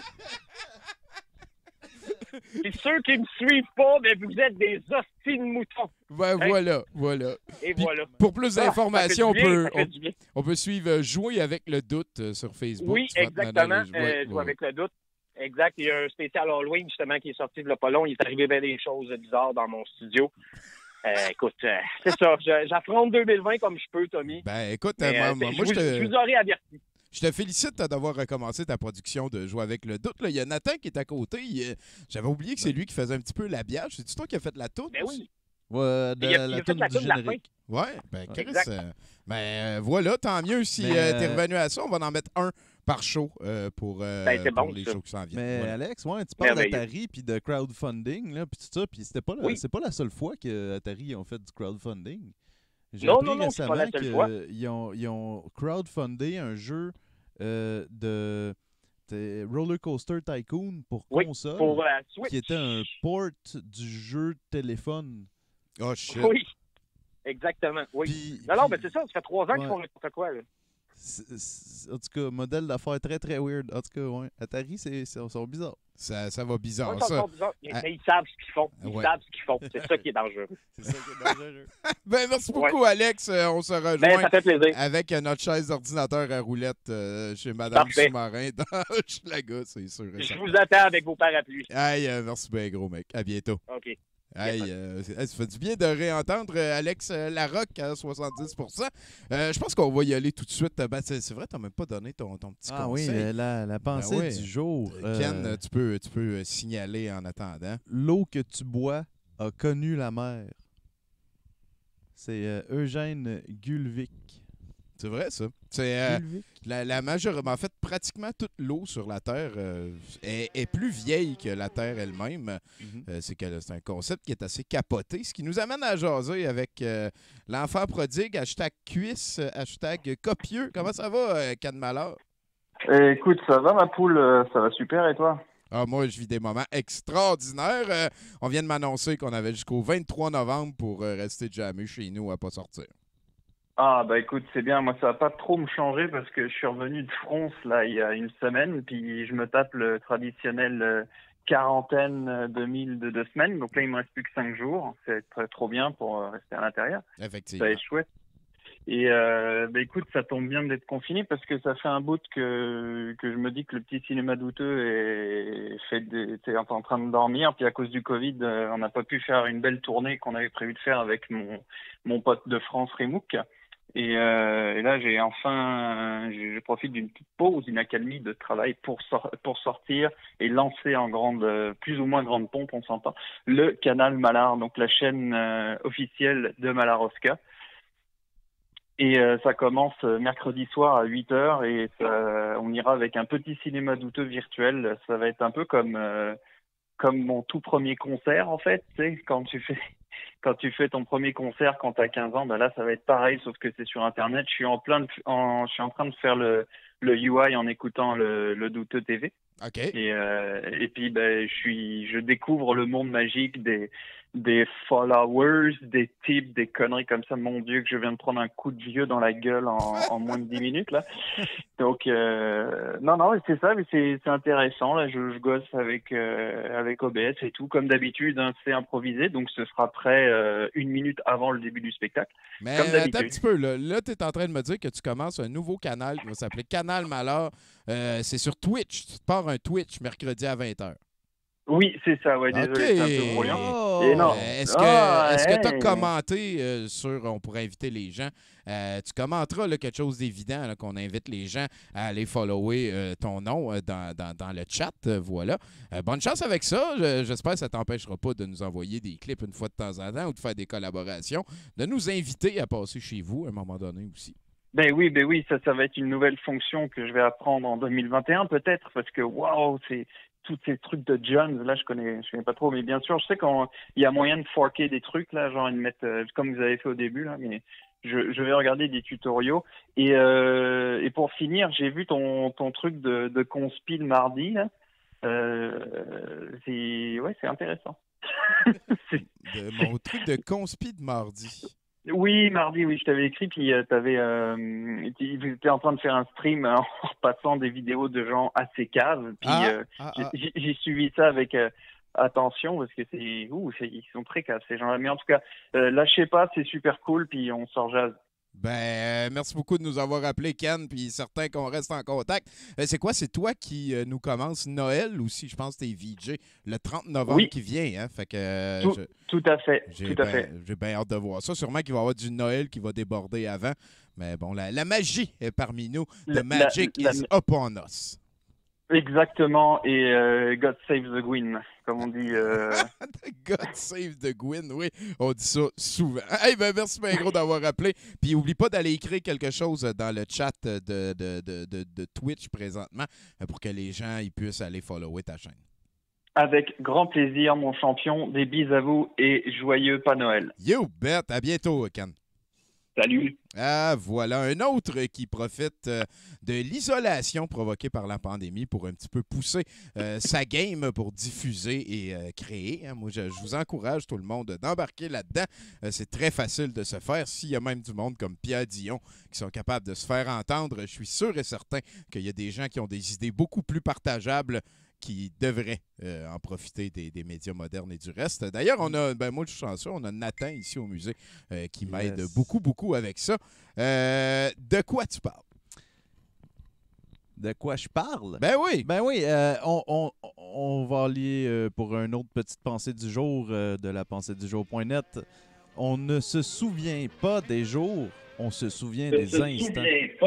Et ceux qui me suivent pas, ben vous êtes des hosties de moutons. Ben Hein? voilà. Et Puis, voilà. pour plus d'informations, on on peut suivre Jouer avec le doute sur Facebook. Oui, Tu vas te exactement. donner Jouer avec le doute. Exact. Il y a un spécial Halloween, justement, qui est sorti il y a pas long. Il est arrivé bien des choses bizarres dans mon studio. Écoute, c'est ça. J'affronte 2020 comme je peux, Tommy. Ben, écoute, Mais, moi, je vous aurais averti. Je te félicite d'avoir recommencé ta production de Jouer avec le doute. Là, il y a Nathan qui est à côté. J'avais oublié que c'est lui qui faisait un petit peu l'habillage. C'est-tu toi qui as fait la toune? Ben oui. Ouais, Il a fait toune la du toune de la fin. générique. Ouais, ben Chris, Exact. voilà, tant mieux si t'es revenu à ça. On va en mettre un par show pour c'est bon, les ça. shows qui s'en viennent. Mais Voilà. Alex, tu parles Merveilleux. d'Atari puis de crowdfunding, là, puis tout ça, puis c'est pas la seule fois que Atari ont fait du crowdfunding. J'ai appris c'est pas récemment la seule fois. qu'ils ont crowdfundé un jeu de Roller Coaster Tycoon pour console, pour la Switch. qui était un port du jeu téléphone. Oh shit. Oui, exactement. Oui. Puis- non, mais c'est ça. Ça fait 3 ans qu'ils Ouais. font n'importe quoi. Là. En tout cas, modèle d'affaires très très weird. En tout cas, ouais. Atari, ils sont bizarres. Ça va bizarre, Ouais, c'est ça. encore bizarre. Mais ils savent ce qu'ils font. Ils Ouais. savent ce qu'ils font. C'est ça qui est dangereux. C'est ça qui est dangereux. Ben, merci beaucoup, Alex. On se rejoint Ben, ça fait plaisir. avec notre chaise d'ordinateur à roulette chez Madame Parfait. Sous-Marin dans Schlaga, c'est sûr. et Je certain. vous attends avec vos parapluies. Hey, merci bien, gros mec. À bientôt. OK. Hey, ça fait du bien de réentendre Alex Larocque à 70 Je pense qu'on va y aller tout de suite. Ben, c'est vrai, tu n'as même pas donné ton petit Ah oui, conseil. la pensée Ben oui. du jour. Ken, tu peux signaler en attendant. L'eau que tu bois a connu la mer. C'est Eugène Gulvik. C'est vrai, ça. C'est la majeure. En fait, pratiquement toute l'eau sur la Terre est plus vieille que la Terre elle-même. C'est un concept qui est assez capoté. Ce qui nous amène à jaser avec l'enfant prodigue, #cuisse, #copieux. Comment ça va, Can Malheur? Écoute, ça va ma poule, ça va super et toi? Ah, moi, je vis des moments extraordinaires. On vient de m'annoncer qu'on avait jusqu'au 23 novembre pour rester jammé chez nous à pas sortir. Ah bah écoute, c'est bien, moi ça va pas trop me changer parce que je suis revenu de France là il y a une semaine, puis je me tape le traditionnel quarantaine de 2 semaines, donc là il me reste plus que 5 jours, c'est trop bien pour rester à l'intérieur. Effectivement. Ça va être chouette. Et bah écoute, ça tombe bien d'être confiné parce que ça fait un bout que je me dis que le petit cinéma douteux est en train de dormir. Puis à cause du Covid, on n'a pas pu faire une belle tournée qu'on avait prévu de faire avec mon pote de France, Remouk. Et là, je profite d'une petite pause, d'une accalmie de travail pour sortir et lancer en plus ou moins grande pompe, on s'entend, le canal Malard, donc la chaîne officielle de Malarosca. Et ça commence mercredi soir à 8h et on ira avec un petit cinéma douteux virtuel. Ça va être un peu comme comme mon tout premier concert, en fait. Tu sais, quand tu fais ton premier concert quand t'as 15 ans, ben là, ça va être pareil, sauf que c'est sur Internet. Je suis en train de faire le UI en écoutant le Douteux TV. OK. Et puis, ben, je découvre le monde magique des followers, des types, des conneries comme ça. Mon Dieu, que je viens de prendre un coup de vieux dans la gueule en moins de 10 minutes, là. Donc, non, c'est ça, mais c'est intéressant. Là, je gosse avec OBS et tout. Comme d'habitude, hein, c'est improvisé, donc ce sera prêt 1 minute avant le début du spectacle. Mais comme attends un petit peu, là tu es en train de me dire que tu commences un nouveau canal qui va s'appeler Canal Malheur. C'est sur Twitch. Tu te pars un Twitch mercredi à 20h. Oui, c'est ça, ouais, désolé, c'est un peu brouillant. Oh! Et non. Est-ce que tu as commenté sur, on pourrait inviter les gens, tu commenteras là, quelque chose d'évident, là, qu'on invite les gens à aller follower ton nom dans le chat, voilà. Bonne chance avec ça, j'espère que ça t'empêchera pas de nous envoyer des clips une fois de temps en temps ou de faire des collaborations, de nous inviter à passer chez vous à un moment donné aussi. Ben oui, ça va être une nouvelle fonction que je vais apprendre en 2021 peut-être, parce que waouh, c'est tous ces trucs de Jones, là, je connais pas trop, mais bien sûr, je sais qu'il y a moyen de forker des trucs, là, genre ils mettent, comme vous avez fait au début, là, mais je vais regarder des tutoriaux. Et pour finir, j'ai vu ton truc de conspi de mardi, là. C'est intéressant. Mon truc de conspi de mardi. Oui, mardi, oui, je t'avais écrit, puis tu étais en train de faire un stream en repassant des vidéos de gens assez caves, puis j'ai suivi ça avec attention, parce que ils sont très caves, ces gens-là. Mais en tout cas, lâchez pas, c'est super cool, puis on sort jazz. Ben, merci beaucoup de nous avoir appelé, Ken, puis certain qu'on reste en contact. C'est quoi, c'est toi qui nous commence Noël aussi, je pense que t'es VJ, le 30 novembre qui vient, hein? Fait que tout à fait, j'ai bien hâte de voir ça. Sûrement qu'il va y avoir du Noël qui va déborder avant, mais bon, la magie est parmi nous. The magic is upon us. Exactement, et God save the Gwyn, comme on dit. God save the Gwyn, oui, on dit ça souvent. Hey, ben merci bien gros d'avoir appelé. Puis oublie pas d'aller écrire quelque chose dans le chat de Twitch présentement pour que les gens ils puissent aller follower ta chaîne. Avec grand plaisir, mon champion. Des bises à vous et joyeux pas Noël. You bet, à bientôt, Ken. Salut. Ah, voilà. Un autre qui profite de l'isolation provoquée par la pandémie pour un petit peu pousser sa game pour diffuser et créer. Hein. Moi, je vous encourage, tout le monde, d'embarquer là-dedans. C'est très facile de se faire. S'il y a même du monde comme Pierre Dion qui sont capables de se faire entendre, je suis sûr et certain qu'il y a des gens qui ont des idées beaucoup plus partageables qui devraient en profiter des médias modernes et du reste. D'ailleurs, moi je suis chanceux, on a Nathan ici au musée qui m'aide beaucoup avec ça. De quoi tu parles? De quoi je parle? Ben oui! On va aller pour une autre petite pensée du jour de la pensée du jour.net. On ne se souvient pas des jours, on se souvient des instants.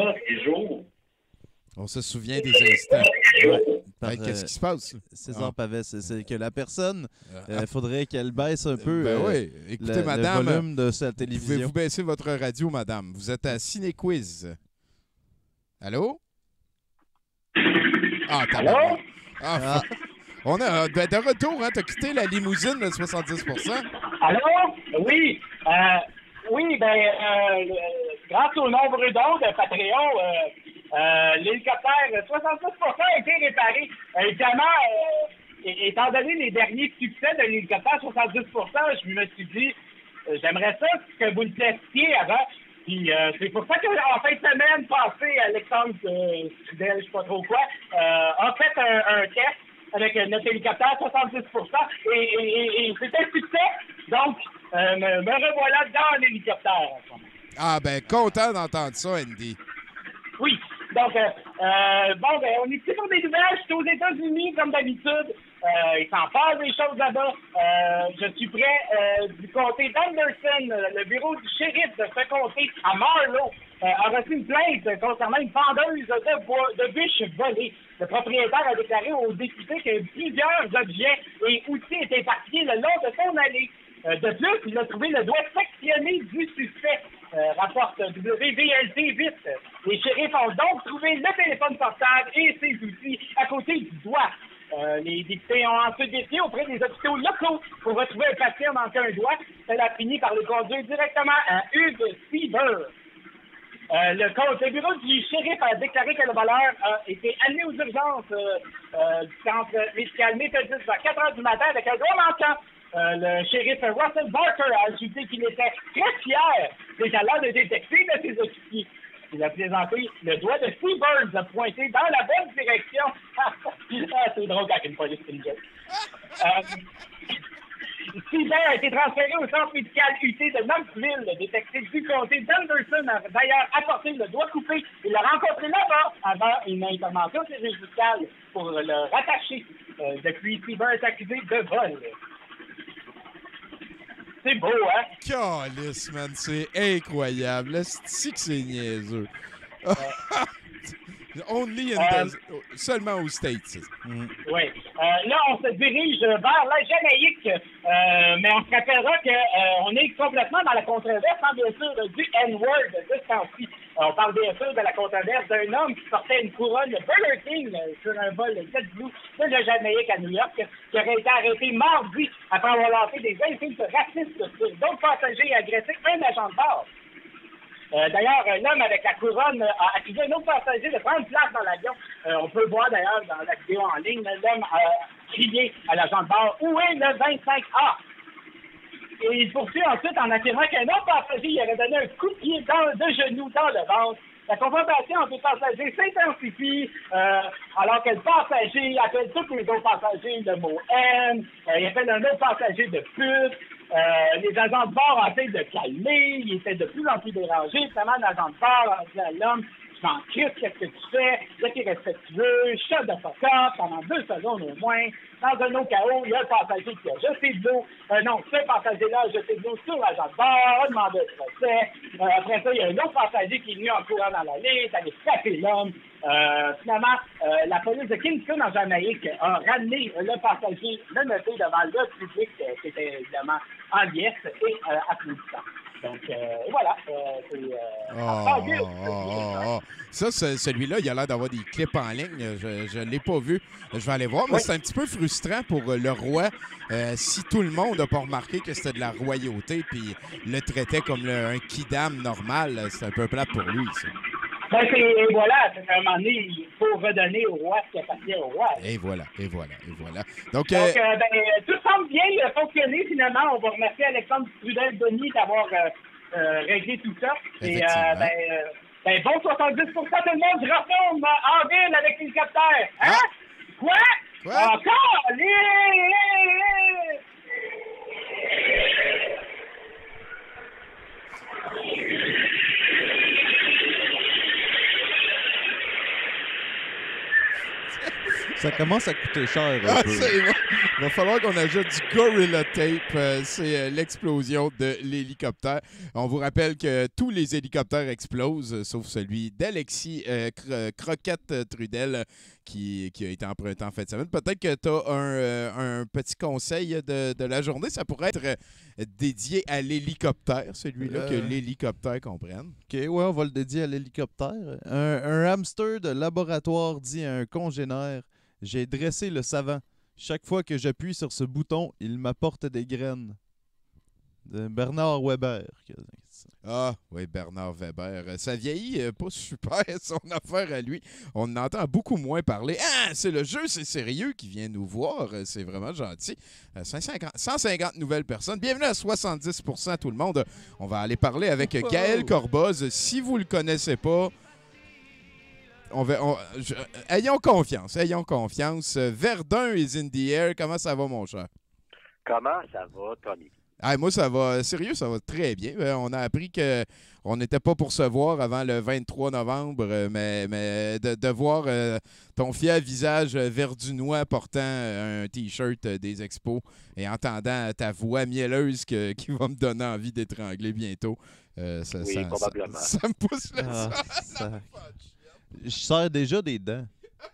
On se souvient des instants. Ouais. Qu'est-ce qui se passe? César Pavès, c'est que la personne, faudrait qu'elle baisse un peu écoutez, madame, le volume de sa télévision. Pouvez-vous baisser votre radio, madame? Vous êtes à Ciné-Quiz. Allô? Allô? On est de retour, hein? T'as quitté la limousine de 70%. Allô? Oui. Grâce au nombre d'heures de Patreon, l'hélicoptère 66% a été réparé. Évidemment, étant donné les derniers succès de l'hélicoptère 70%, je me suis dit, j'aimerais ça que vous le testiez avant. Puis c'est pour ça qu'en fin de semaine passée, Alexandre Fidel, je sais pas trop quoi, a fait un test avec notre hélicoptère 70% et c'est un succès. Donc, me revoilà dans l'hélicoptère. Ah ben, content d'entendre ça, Andy. Oui. Donc, on est ici pour des nouvelles. Je suis aux États-Unis, comme d'habitude. Il s'en passe des choses là-bas. Je suis près du comté d'Anderson. Le bureau du shérif de ce comté, à Marlow, a reçu une plainte concernant une pendeuse de bûches volées. Le propriétaire a déclaré aux députés que plusieurs objets et outils étaient éparpillés le long de son allée. De plus, il a trouvé le doigt sectionné du suspect, rapporte WVLT 8. Les shérifs ont donc trouvé le téléphone portable et ses outils à côté du doigt. Les députés ont ensuite décidé auprès des hôpitaux locaux pour retrouver un patient manquant un doigt. Cela a fini par le conduire directement à Hugues Sieber. Le bureau du shérif a déclaré que le voleur a été amené aux urgences du centre médical méthodiste vers 4 heures du matin avec un doigt manquant. Le shérif Russell Barker a ajouté qu'il était très fier des talents de détective de ses officiers. Il a présenté le doigt de Seabirds a pointé dans la bonne direction. C'est drôle quand une police fait une joke. Seabird a été transféré au centre médical UT de Knoxville. Le détective du comté d'Anderson a d'ailleurs apporté le doigt coupé. Il l'a rencontré là-bas avant une intervention chirurgicale pour le rattacher. Depuis, Seabird est accusé de vol. C'est beau, hein? Calice, man, c'est incroyable. C'est que c'est niaiseux. Only in seulement aux States. Oui. Là, on se dirige vers la Jamaïque, mais on se rappellera qu'on est complètement dans la controverse, hein, bien sûr, du N-word de ce temps-ci. On parle bien sûr de la controverse d'un homme qui portait une couronne Burger King sur un vol JetBlue de la Jamaïque à New York, qui aurait été arrêté mardi après avoir lancé des insultes racistes sur d'autres passagers et agressé un agent de bord. D'ailleurs, l'homme avec la couronne a accusé un autre passager de prendre place dans l'avion. On peut voir d'ailleurs dans la vidéo en ligne, l'homme a crié à l'agent de bord « Où est le 25A ?» Et il poursuit ensuite en affirmant qu'un autre passager lui aurait donné un coup de pied de genou dans le ventre. La confrontation entre les passagers s'intensifie alors que le passager appelle tous les autres passagers le mot haine. Il appelle un autre passager de pute. Les agents de bord ont essayé de calmer. Ils étaient de plus en plus dérangés. Finalement, l'agent de bord a dit à l'homme « Je m'en crisse, qu'est-ce que tu fais? Là, t'es respectueux. Shut the fuck up pendant 2 secondes au moins. » Dans un autre chaos, il y a un passager qui a jeté de l'eau. Non, ce passager-là a jeté de l'eau sur l'agent de bord, a demandé le procès. Après ça, il y a un autre passager qui est venu en courant dans la ligne, allé frapper l'homme. Finalement, la police de Kingston en Jamaïque a ramené le passager menotté devant le public qui était évidemment en liesse et applaudissant. Donc, voilà. Ça, celui-là, il a l'air d'avoir des clips en ligne. Je ne l'ai pas vu. Je vais aller voir, mais c'est un petit peu frustrant pour le roi si tout le monde n'a pas remarqué que c'était de la royauté puis le traitait comme un kidam normal. C'est un peu plate pour lui, ça. Ben, et voilà, à un moment donné, il faut redonner au roi ce qui appartient au roi. Et voilà. Donc, tout semble bien fonctionner, finalement. On va remercier Alexandre Trudel-Denis d'avoir réglé tout ça. Et bon 70% tout le monde, je retourne en ville avec l'hélicoptère. Hein? Quoi? Encore? Ça commence à coûter cher un peu. Il va falloir qu'on ajoute du Gorilla Tape. C'est l'explosion de l'hélicoptère. On vous rappelle que tous les hélicoptères explosent, sauf celui d'Alexis Croquette Trudel qui a été emprunté en fin de semaine. Peut-être que tu as un petit conseil de la journée. Ça pourrait être dédié à l'hélicoptère, celui-là, que l'hélicoptère comprenne. OK, ouais, on va le dédier à l'hélicoptère. Un hamster de laboratoire dit à un congénère: « J'ai dressé le savant. Chaque fois que j'appuie sur ce bouton, il m'apporte des graines. » De Bernard Weber. Ah, oui, Bernard Weber. Ça vieillit pas super, son affaire à lui. On en entend beaucoup moins parler. Ah, c'est le jeu, c'est sérieux qui vient nous voir. C'est vraiment gentil. 150 nouvelles personnes. Bienvenue à 70% tout le monde. On va aller parler avec Gaël Corboz. Si vous le connaissez pas, ayons confiance. Verdun is in the air. Comment ça va, mon cher? Comment ça va, Tony? Ah, moi, ça va. Sérieux, ça va très bien. On a appris qu'on n'était pas pour se voir avant le 23 novembre, mais de voir ton fier visage verdunois portant un T-shirt des Expos et entendant ta voix mielleuse qui va me donner envie d'étrangler bientôt. Probablement. Ça me pousse le Je sers déjà des dents.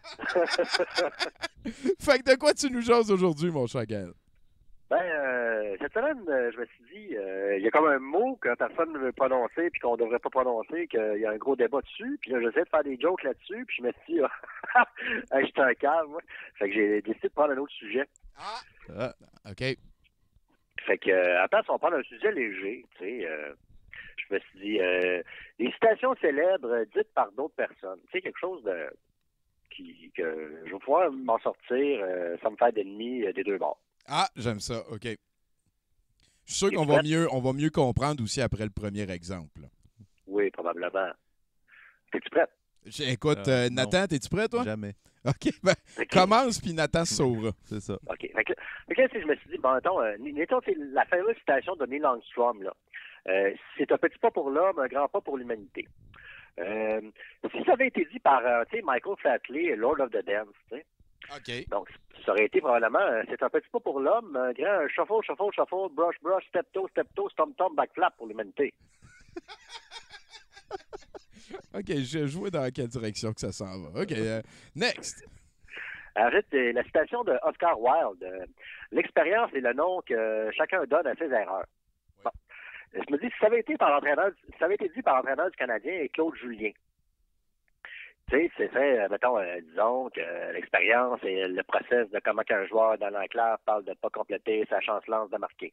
Fait que de quoi tu nous jases aujourd'hui, mon cher Gaël? cette semaine, je me suis dit, il y a comme un mot que personne ne veut prononcer puis qu'on devrait pas prononcer, qu'il y a un gros débat dessus. Puis là, j'essaie de faire des jokes là-dessus, puis je me suis dit, je suis un calme, moi. Fait que j'ai décidé de prendre un autre sujet. OK. Fait que, à la place, on prend un sujet léger, tu sais. Je me suis dit, des citations célèbres dites par d'autres personnes. Tu sais, quelque chose que je vais pouvoir m'en sortir sans me faire d'ennemis des deux bords. Ah, j'aime ça. OK. Je suis sûr qu'on va mieux comprendre aussi après le premier exemple. Oui, probablement. Es-tu prête? Écoute, Nathan, es-tu prêt, toi? Jamais. OK, commence, puis Nathan se sauvera. C'est ça. OK. Fait que là, je me suis dit, bon, attends, c'est la fameuse citation de Neil Armstrong, là. C'est un petit pas pour l'homme, un grand pas pour l'humanité. Si ça avait été dit par Michael Flatley, Lord of the Dance, tu sais. OK. Donc, ça aurait été probablement, c'est un petit pas pour l'homme, un grand shuffle, brush, step toe, stomp, backflap pour l'humanité. OK, je vois dans quelle direction que ça s'en va. OK, next. Ensuite, la citation de Oscar Wilde. L'expérience est le nom que chacun donne à ses erreurs. Bon. Je me dis, si ça avait été dit par l'entraîneur du Canadien, Claude Julien. Tu sais, c'est fait, mettons, disons que l'expérience et le process de comment qu'un joueur dans l'enclave parle de ne pas compléter sa chance-lance de marquer.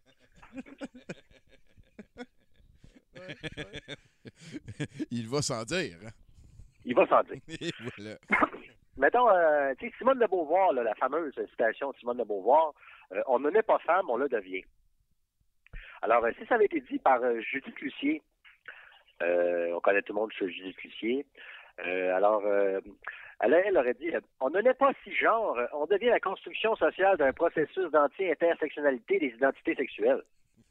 Il va sans dire. Hein? Il va sans dire. Voilà. Mettons, tu sais, Simone de Beauvoir, là, la fameuse citation de Simone de Beauvoir, on ne naît pas femme, on le devient. Alors, si ça avait été dit par Judith Lucier, on connaît tout le monde sur Judith Lucier, alors, elle aurait dit, on ne naît pas cisgenre, on devient la construction sociale d'un processus d'anti-intersectionnalité des identités sexuelles.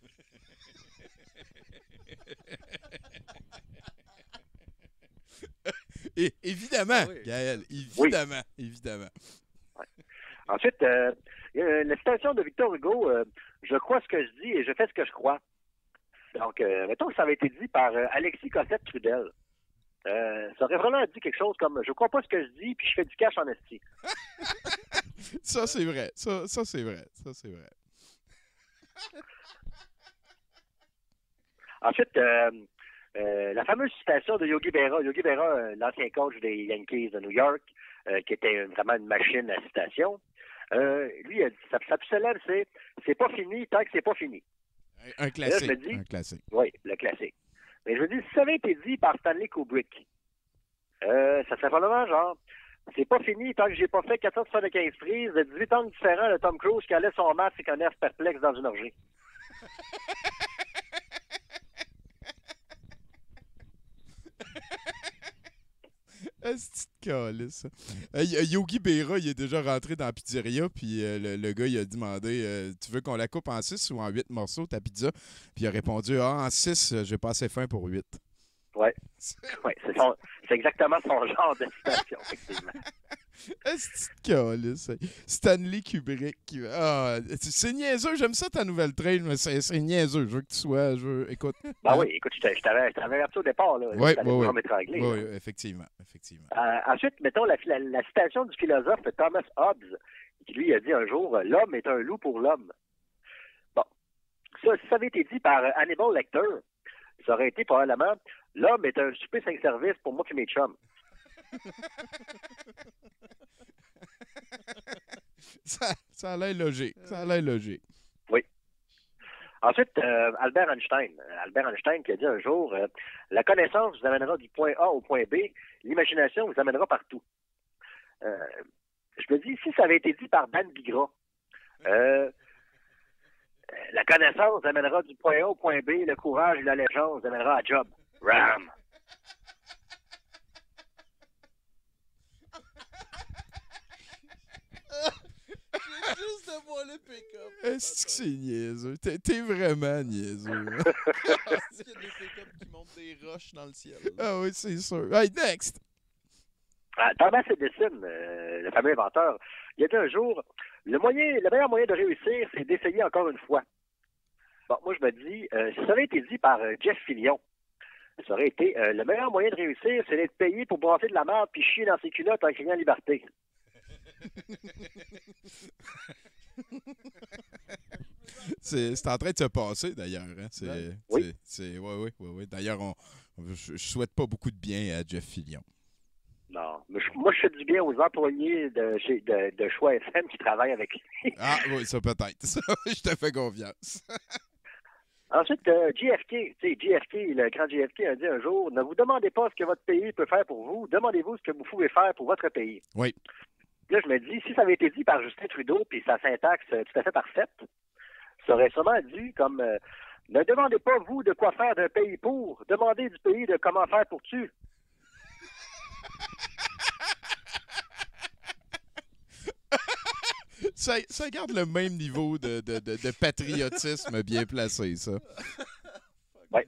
Et, évidemment, oui. Gaël, évidemment, oui. Évidemment. Ouais. Ensuite, la citation de Victor Hugo, je crois ce que je dis et je fais ce que je crois. Donc, mettons que ça avait été dit par Alexis Cossette-Trudel. Ça aurait vraiment dit quelque chose comme « Je crois pas ce que je dis, puis je fais du cash en esti. » Ça, c'est vrai. Ça, c'est vrai. Ça, c'est vrai. Ensuite, la fameuse citation de Yogi Berra. Yogi Berra, l'ancien coach des Yankees de New York, qui était vraiment une machine à citation. Lui, sa plus célèbre, c'est pas fini tant que c'est pas fini. Un classique. Là, un classique. Oui, le classique. Mais je me dis, si ça avait été dit par Stanley Kubrick, ça serait probablement genre, c'est pas fini tant que j'ai pas fait 475 prises de 18 angles différents de Tom Cruise qui allait son match et qu'un nerf perplexe dans une orgie. C'est calice. Yogi Berra, il est déjà rentré dans la pizzeria, puis le gars, il a demandé tu veux qu'on la coupe en 6 ou en 8 morceaux, ta pizza? Puis il a répondu en 6, j'ai pas assez faim pour 8. Ouais. Ouais, c'est exactement son genre de citation, effectivement. C'est calice. Stanley Kubrick. C'est niaiseux, j'aime ça ta nouvelle trail, mais c'est niaiseux. Je veux que tu sois. Écoute. Ben oui, écoute, je t'avais averti au départ. Là, oui, oui, effectivement. Ensuite, mettons la citation du philosophe Thomas Hobbes, qui lui a dit un jour l'homme est un loup pour l'homme. Bon. Ça, si ça avait été dit par Hannibal Lecter, ça aurait été probablement l'homme est un souper 5 services pour moi et mes chums. Ça a l'air logique. Ça a l'air logique. Oui. Ensuite, Albert Einstein. Albert Einstein qui a dit un jour la connaissance vous amènera du point A au point B, l'imagination vous amènera partout. Je me dis, si ça avait été dit par Dan Bigra, la connaissance vous amènera du point A au point B, le courage et la légende vous amènera à job. Ram! Juste de voir le pick-up. Est-ce que c'est niaiseux? T'es vraiment niaiseux. Est-ce qu'il y a des pick-up qui montent des roches dans le ciel? Là? Ah oui, c'est sûr. Hey, next! Thomas Edison, le fameux inventeur, il a dit un jour, le meilleur moyen de réussir, c'est d'essayer encore une fois. Bon, moi, je me dis, si ça avait été dit par Jeff Fillion, ça aurait été, le meilleur moyen de réussir, c'est d'être payé pour brasser de la merde puis chier dans ses culottes en criant liberté. C'est en train de se passer, d'ailleurs. Hein? Oui. Oui. D'ailleurs, je souhaite pas beaucoup de bien à Jeff Fillion. Non. Mais moi, je fais du bien aux employés de Choix FM qui travaillent avec lui. Ah, oui, ça peut-être. Ça, je te fais confiance. Ensuite, JFK, le grand JFK a dit un jour, ne vous demandez pas ce que votre pays peut faire pour vous, demandez-vous ce que vous pouvez faire pour votre pays. Oui. Là, je me dis, si ça avait été dit par Justin Trudeau, puis sa syntaxe tout à fait parfaite, ça aurait sûrement dit comme, ne demandez pas, vous, de quoi faire d'un pays pour, demandez du pays de comment faire pour tu. Ça garde le même niveau de patriotisme bien placé, ça. Oui.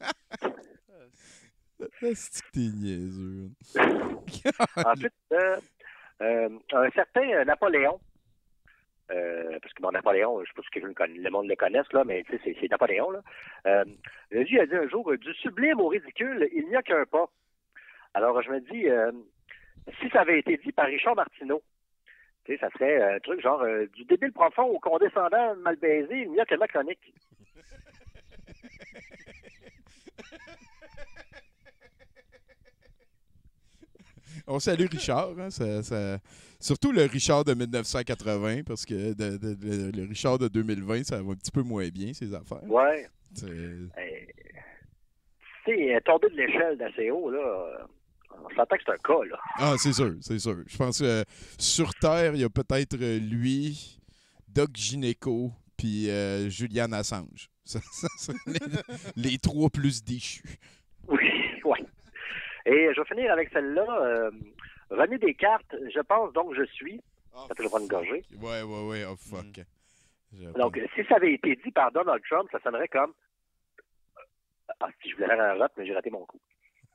C'est que t'es niaiseux. Ensuite, un certain Napoléon, parce que Napoléon, je ne sais pas si le monde le connaisse, là, mais c'est Napoléon. Là. Lui a dit un jour, du sublime au ridicule, il n'y a qu'un pas. Alors, je me dis, si ça avait été dit par Richard Martineau, ça serait un truc genre du débile profond au condescendant mal baisé, il n'y a que ma chronique. On salue Richard, hein, surtout le Richard de 1980, parce que le Richard de 2020, ça va un petit peu moins bien, ces affaires. Ouais. Tomber de l'échelle d'assez haut, là, on s'entend que c'est un cas, là. Ah, c'est sûr. Je pense que sur Terre, il y a peut-être lui, Doc Gineco, puis Julian Assange. Ça serait les trois plus déchus. Oui. Et je vais finir avec celle-là. René Descartes, je pense donc je suis. Ça peut le prendre une gorgée. Ouais. Oh, fuck. Donc, si ça avait été dit par Donald Trump, ça sonnerait comme... si je voulais faire un rap, mais j'ai raté mon coup.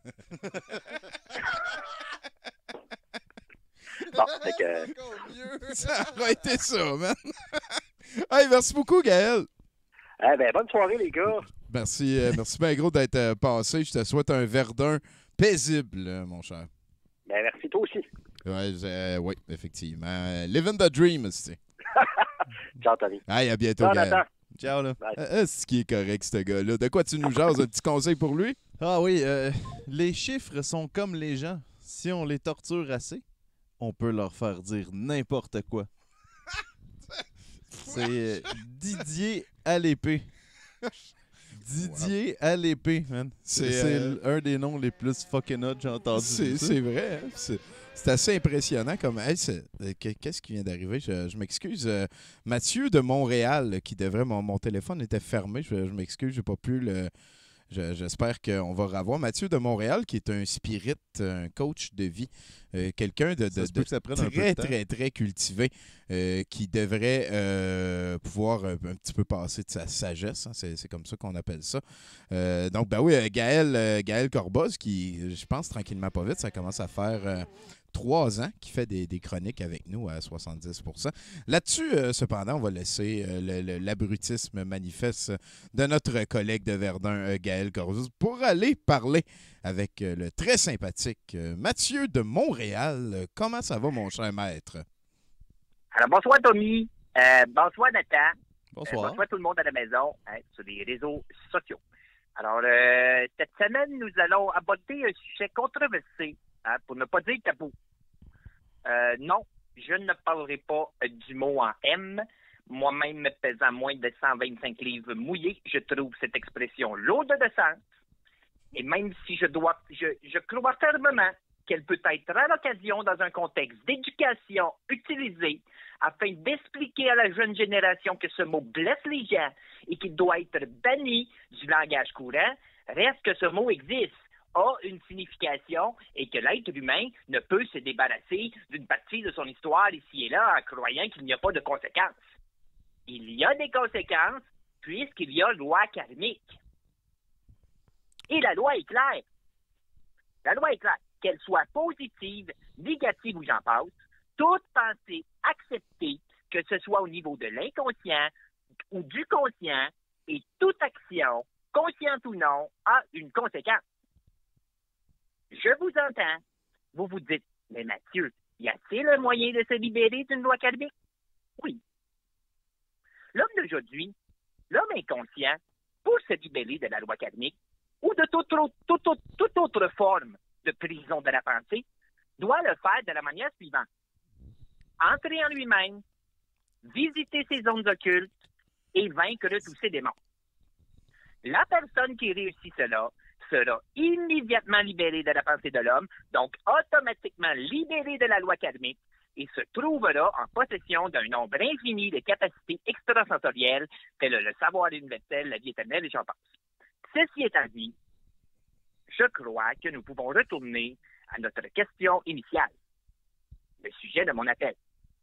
Bon, fait que... Ça aurait été ça, man. Hey, merci beaucoup, Gaël. Bonne soirée, les gars. Merci bien gros d'être passé. Je te souhaite un Verdun paisible, mon cher. Merci, toi aussi. Oui, effectivement. Living the dream, c'est. Ciao, Tony. Hey, à bientôt, Gaël. Ciao, là. C'est ce qui est correct, ce gars-là. De quoi tu nous jases? Un petit conseil pour lui? Ah oui, les chiffres sont comme les gens. Si on les torture assez, on peut leur faire dire n'importe quoi. C'est Didier à l'épée. Didier à l'épée, man. C'est un des noms les plus fucking hot que j'ai entendu. C'est vrai. Hein? C'est assez impressionnant. Comme, qu'est-ce qui vient d'arriver? Je m'excuse. Mathieu de Montréal, qui devrait... Mon téléphone était fermé. Je m'excuse, j'ai pas pu le... J'espère qu'on va revoir Mathieu de Montréal, qui est un spirit, un coach de vie, quelqu'un de très cultivé, qui devrait pouvoir un petit peu passer de sa sagesse. Hein, c'est comme ça qu'on appelle ça. Donc, Gaël Corboz, qui, je pense, tranquillement pas vite, ça commence à faire 3 ans qu'il fait des chroniques avec nous à 70%. Là-dessus, cependant, on va laisser l'abrutisme manifeste de notre collègue de Verdun, Gaël Corboz, pour aller parler avec le très sympathique Mathieu de Montréal. Comment ça va, mon cher maître? Alors, bonsoir, Tommy. Bonsoir, Nathan. Bonsoir. Bonsoir, tout le monde à la maison, sur les réseaux sociaux. Alors, cette semaine, nous allons aborder un sujet controversé, pour ne pas dire tabou. Non, je ne parlerai pas du mot en M. Moi-même, pesant moins de 125 livres mouillés, je trouve cette expression lourde de sens. Et même si je crois fermement qu'elle peut être à l'occasion, dans un contexte d'éducation, utilisée afin d'expliquer à la jeune génération que ce mot blesse les gens et qu'il doit être banni du langage courant, reste que ce mot existe, a une signification et que l'être humain ne peut se débarrasser d'une partie de son histoire ici et là en croyant qu'il n'y a pas de conséquences. Il y a des conséquences puisqu'il y a loi karmique. Et la loi est claire. La loi est claire. Qu'elle soit positive, négative ou j'en passe, toute pensée acceptée, que ce soit au niveau de l'inconscient ou du conscient, et toute action, consciente ou non, a une conséquence. Je vous entends. Vous vous dites, mais Mathieu, y a-t-il un moyen de se libérer d'une loi karmique? Oui. L'homme d'aujourd'hui l'homme inconscient, pour se libérer de la loi karmique ou de toute autre forme de prison de la pensée, doit le faire de la manière suivante. Entrer en lui-même, visiter ses zones occultes et vaincre tous ses démons. La personne qui réussit cela sera immédiatement libérée de la pensée de l'homme, donc automatiquement libérée de la loi karmique, et se trouvera en possession d'un nombre infini de capacités extrasensorielles, telles le savoir universel, la vie éternelle, et j'en passe. Ceci étant dit, je crois que nous pouvons retourner à notre question initiale, le sujet de mon appel.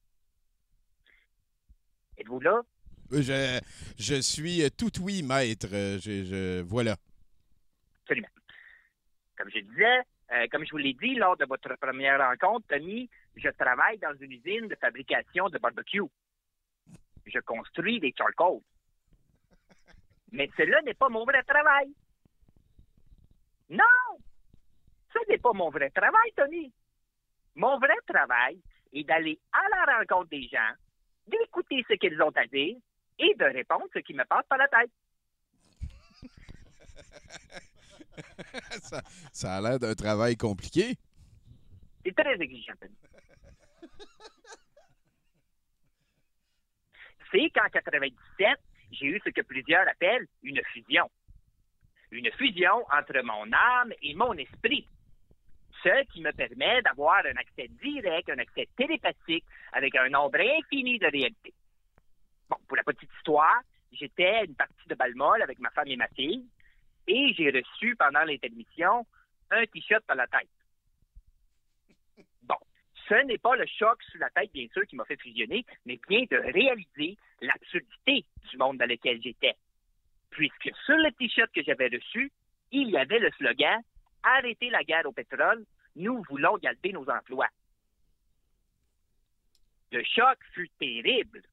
Êtes-vous là? Je suis tout oui, maître. Voilà. Absolument. Comme je disais, comme je vous l'ai dit lors de votre première rencontre, Tommy, je travaille dans une usine de fabrication de barbecue. Je construis des charcoals. Mais cela n'est pas mon vrai travail. Non! Ce n'est pas mon vrai travail, Tommy. Mon vrai travail est d'aller à la rencontre des gens, d'écouter ce qu'ils ont à dire et de répondre ce qui me passe par la tête. Ça a l'air d'un travail compliqué. C'est très exigeant, Tommy. C'est qu'en 97, j'ai eu ce que plusieurs appellent une fusion. Une fusion entre mon âme et mon esprit. Ce qui me permet d'avoir un accès direct, un accès télépathique avec un nombre infini de réalités. Bon, pour la petite histoire, j'étais à une partie de Balmol avec ma femme et ma fille et j'ai reçu pendant l'intermission un t-shirt par la tête. Bon, ce n'est pas le choc sur la tête, bien sûr, qui m'a fait fusionner, mais bien de réaliser l'absurdité du monde dans lequel j'étais. Puisque sur le t-shirt que j'avais reçu, il y avait le slogan « Arrêtez la guerre au pétrole, nous voulons garder nos emplois ». Le choc fut terrible.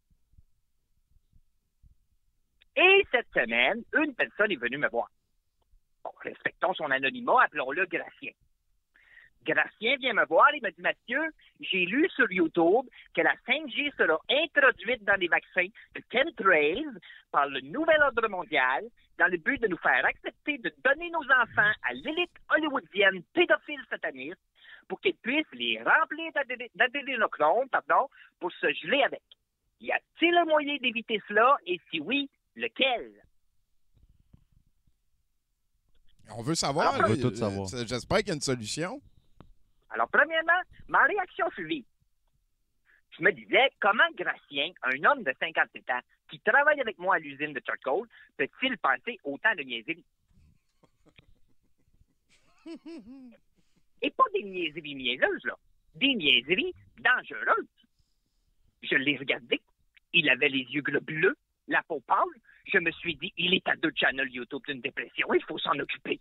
Et cette semaine, une personne est venue me voir. Bon, respectons son anonymat, appelons-le Gracien. Gracien vient me voir et me dit « Mathieu, j'ai lu sur YouTube que la 5G sera introduite dans les vaccins de chemtrails par le nouvel ordre mondial dans le but de nous faire accepter de donner nos enfants à l'élite hollywoodienne pédophile sataniste pour qu'ils puissent les remplir d'adénochrome, pour se geler avec. Y a-t-il un moyen d'éviter cela et si oui, lequel? » On veut savoir. On veut tout savoir. J'espère qu'il y a une solution. Alors, premièrement, ma réaction fut vive. Je me disais, comment Gracien, un homme de 57 ans, qui travaille avec moi à l'usine de charcoal, peut-il penser autant de niaiseries? Et pas des niaiseries niaiseuses, là. Des niaiseries dangereuses. Je l'ai regardé. Il avait les yeux globuleux, la peau pâle. Je me suis dit, il est à 2 channels YouTube d'une dépression. Il faut s'en occuper.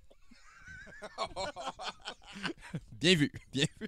Bien vu, bien vu.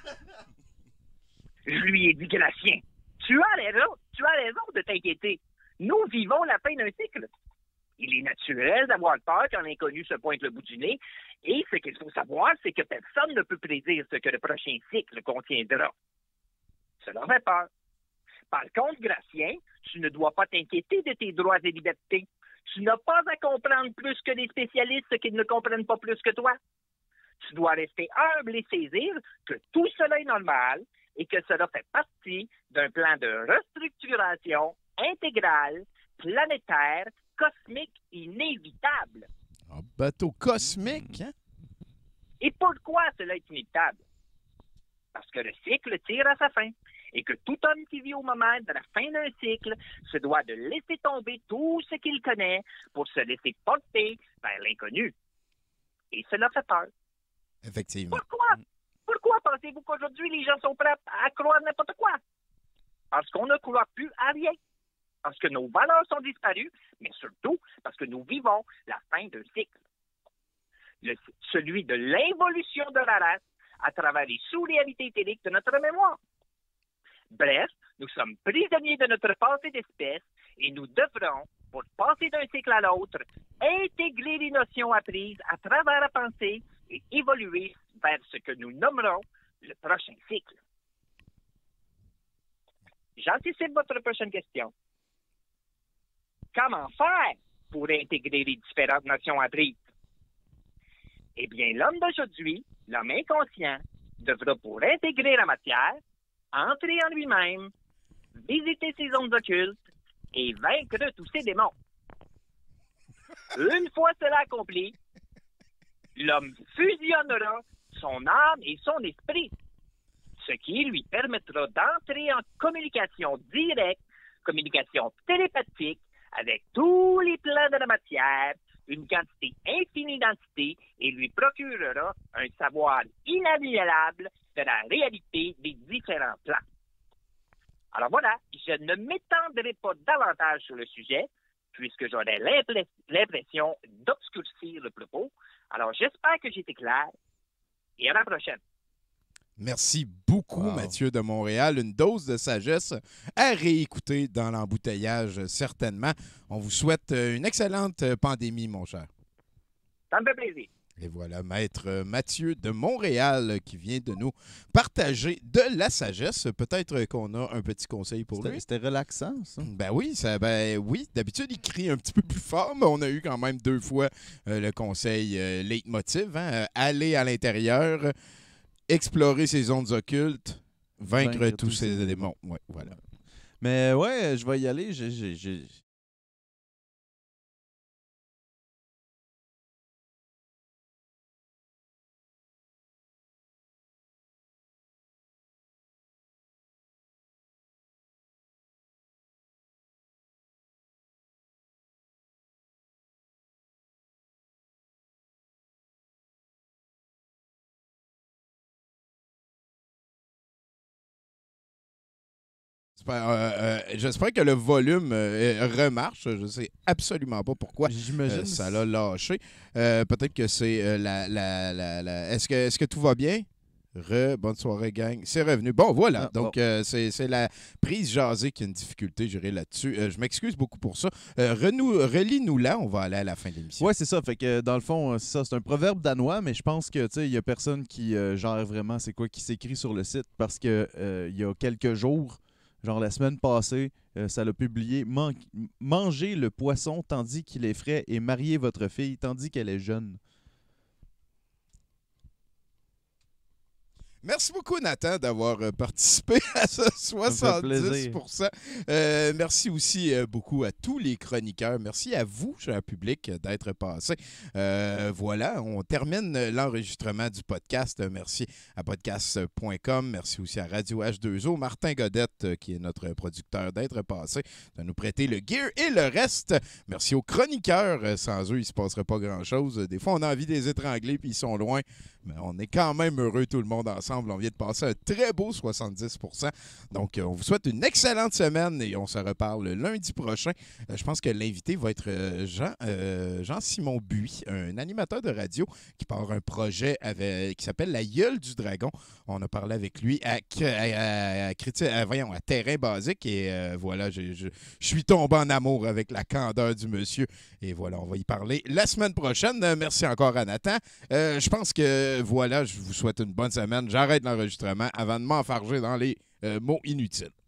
Je lui ai dit, Gracien, tu as raison de t'inquiéter. Nous vivons la fin d'un cycle. Il est naturel d'avoir peur quand l'inconnu se pointe le bout du nez. Et ce qu'il faut savoir, c'est que personne ne peut prédire ce que le prochain cycle contiendra. Cela fait peur. Par contre, Gracien, tu ne dois pas t'inquiéter de tes droits et libertés. Tu n'as pas à comprendre plus que les spécialistes qui ne comprennent pas plus que toi. Tu dois rester humble et saisir que tout cela est normal et que cela fait partie d'un plan de restructuration intégrale, planétaire, cosmique, inévitable. Un bateau cosmique, hein? Et pourquoi cela est inévitable? Parce que le cycle tire à sa fin et que tout homme qui vit au moment de la fin d'un cycle se doit de laisser tomber tout ce qu'il connaît pour se laisser porter vers l'inconnu. Et cela fait peur. Effectivement. Pourquoi pensez-vous qu'aujourd'hui les gens sont prêts à croire n'importe quoi? Parce qu'on ne croit plus à rien. Parce que nos valeurs sont disparues, mais surtout parce que nous vivons la fin d'un cycle. Celui de l'involution de la race à travers les sous-réalités éthériques de notre mémoire. Bref, nous sommes prisonniers de notre passé d'espèce et nous devrons, pour passer d'un cycle à l'autre, intégrer les notions apprises à travers la pensée et évoluer vers ce que nous nommerons le prochain cycle. J'anticipe votre prochaine question. comment faire pour intégrer les différentes notions apprises? Eh bien, l'homme d'aujourd'hui, l'homme inconscient, devra, pour intégrer la matière, entrer en lui-même, visiter ses zones occultes et vaincre tous ses démons. Une fois cela accompli, l'homme fusionnera son âme et son esprit, ce qui lui permettra d'entrer en communication directe, communication télépathique avec tous les plans de la matière, une quantité infinie d'entités et lui procurera un savoir inaliénable de la réalité des différents plans. Alors voilà, je ne m'étendrai pas davantage sur le sujet, puisque j'aurais l'impression d'obscurcir le propos. Alors j'espère que j'ai été clair, et à la prochaine. Merci beaucoup, Mathieu de Montréal. Une dose de sagesse à réécouter dans l'embouteillage, certainement. On vous souhaite une excellente pandémie, mon cher. Ça me fait plaisir. Et voilà, maître Mathieu de Montréal qui vient de nous partager de la sagesse. Peut-être qu'on a un petit conseil pour lui. C'était relaxant, ça. Ben oui, oui. D'habitude, il crie un petit peu plus fort, mais on a eu quand même 2 fois le conseil leitmotiv. Aller à l'intérieur, explorer ses zones occultes, vaincre tous ces démons. Ouais, voilà. Mais ouais, je vais y aller. J'espère que le volume remarche. Je ne sais absolument pas pourquoi ça l'a lâché. Peut-être que c'est Est-ce que tout va bien? Bonne soirée, gang. C'est revenu. Bon, voilà. Donc, c'est la prise jasée qui a une difficulté, je dirais, là-dessus. Je m'excuse beaucoup pour ça. Relis-nous là. On va aller à la fin de l'émission. Oui, c'est ça. Fait que, dans le fond, c'est ça. C'est un proverbe danois, mais je pense que, tu sais, il n'y a personne qui gère vraiment c'est quoi qui s'écrit sur le site parce que il y a quelques jours, genre la semaine passée, ça l'a publié « Mangez le poisson tandis qu'il est frais et mariez votre fille tandis qu'elle est jeune ». Merci beaucoup, Nathan, d'avoir participé à ce 70%. Merci aussi beaucoup à tous les chroniqueurs. Merci à vous, cher public, d'être passé. Voilà, on termine l'enregistrement du podcast. Merci à podcast.com. Merci aussi à Radio H2O. Martin Godette, qui est notre producteur, d'être passé, de nous prêter le gear et le reste. Merci aux chroniqueurs. Sans eux, il ne se passerait pas grand-chose. Des fois, on a envie de les étrangler puis ils sont loin. Mais on est quand même heureux, tout le monde ensemble. On vient de passer un très beau 70%. Donc, on vous souhaite une excellente semaine et on se reparle lundi prochain. Je pense que l'invité va être Jean-Simon Buis, un animateur de radio qui part un projet qui s'appelle La Gueule du Dragon. On a parlé avec lui à Terrain Basique et voilà, je suis tombé en amour avec la candeur du monsieur. Et voilà, on va y parler la semaine prochaine. Merci encore à Nathan. Je pense que voilà, je vous souhaite une bonne semaine. J'arrête l'enregistrement avant de m'enfarger dans les mots inutiles.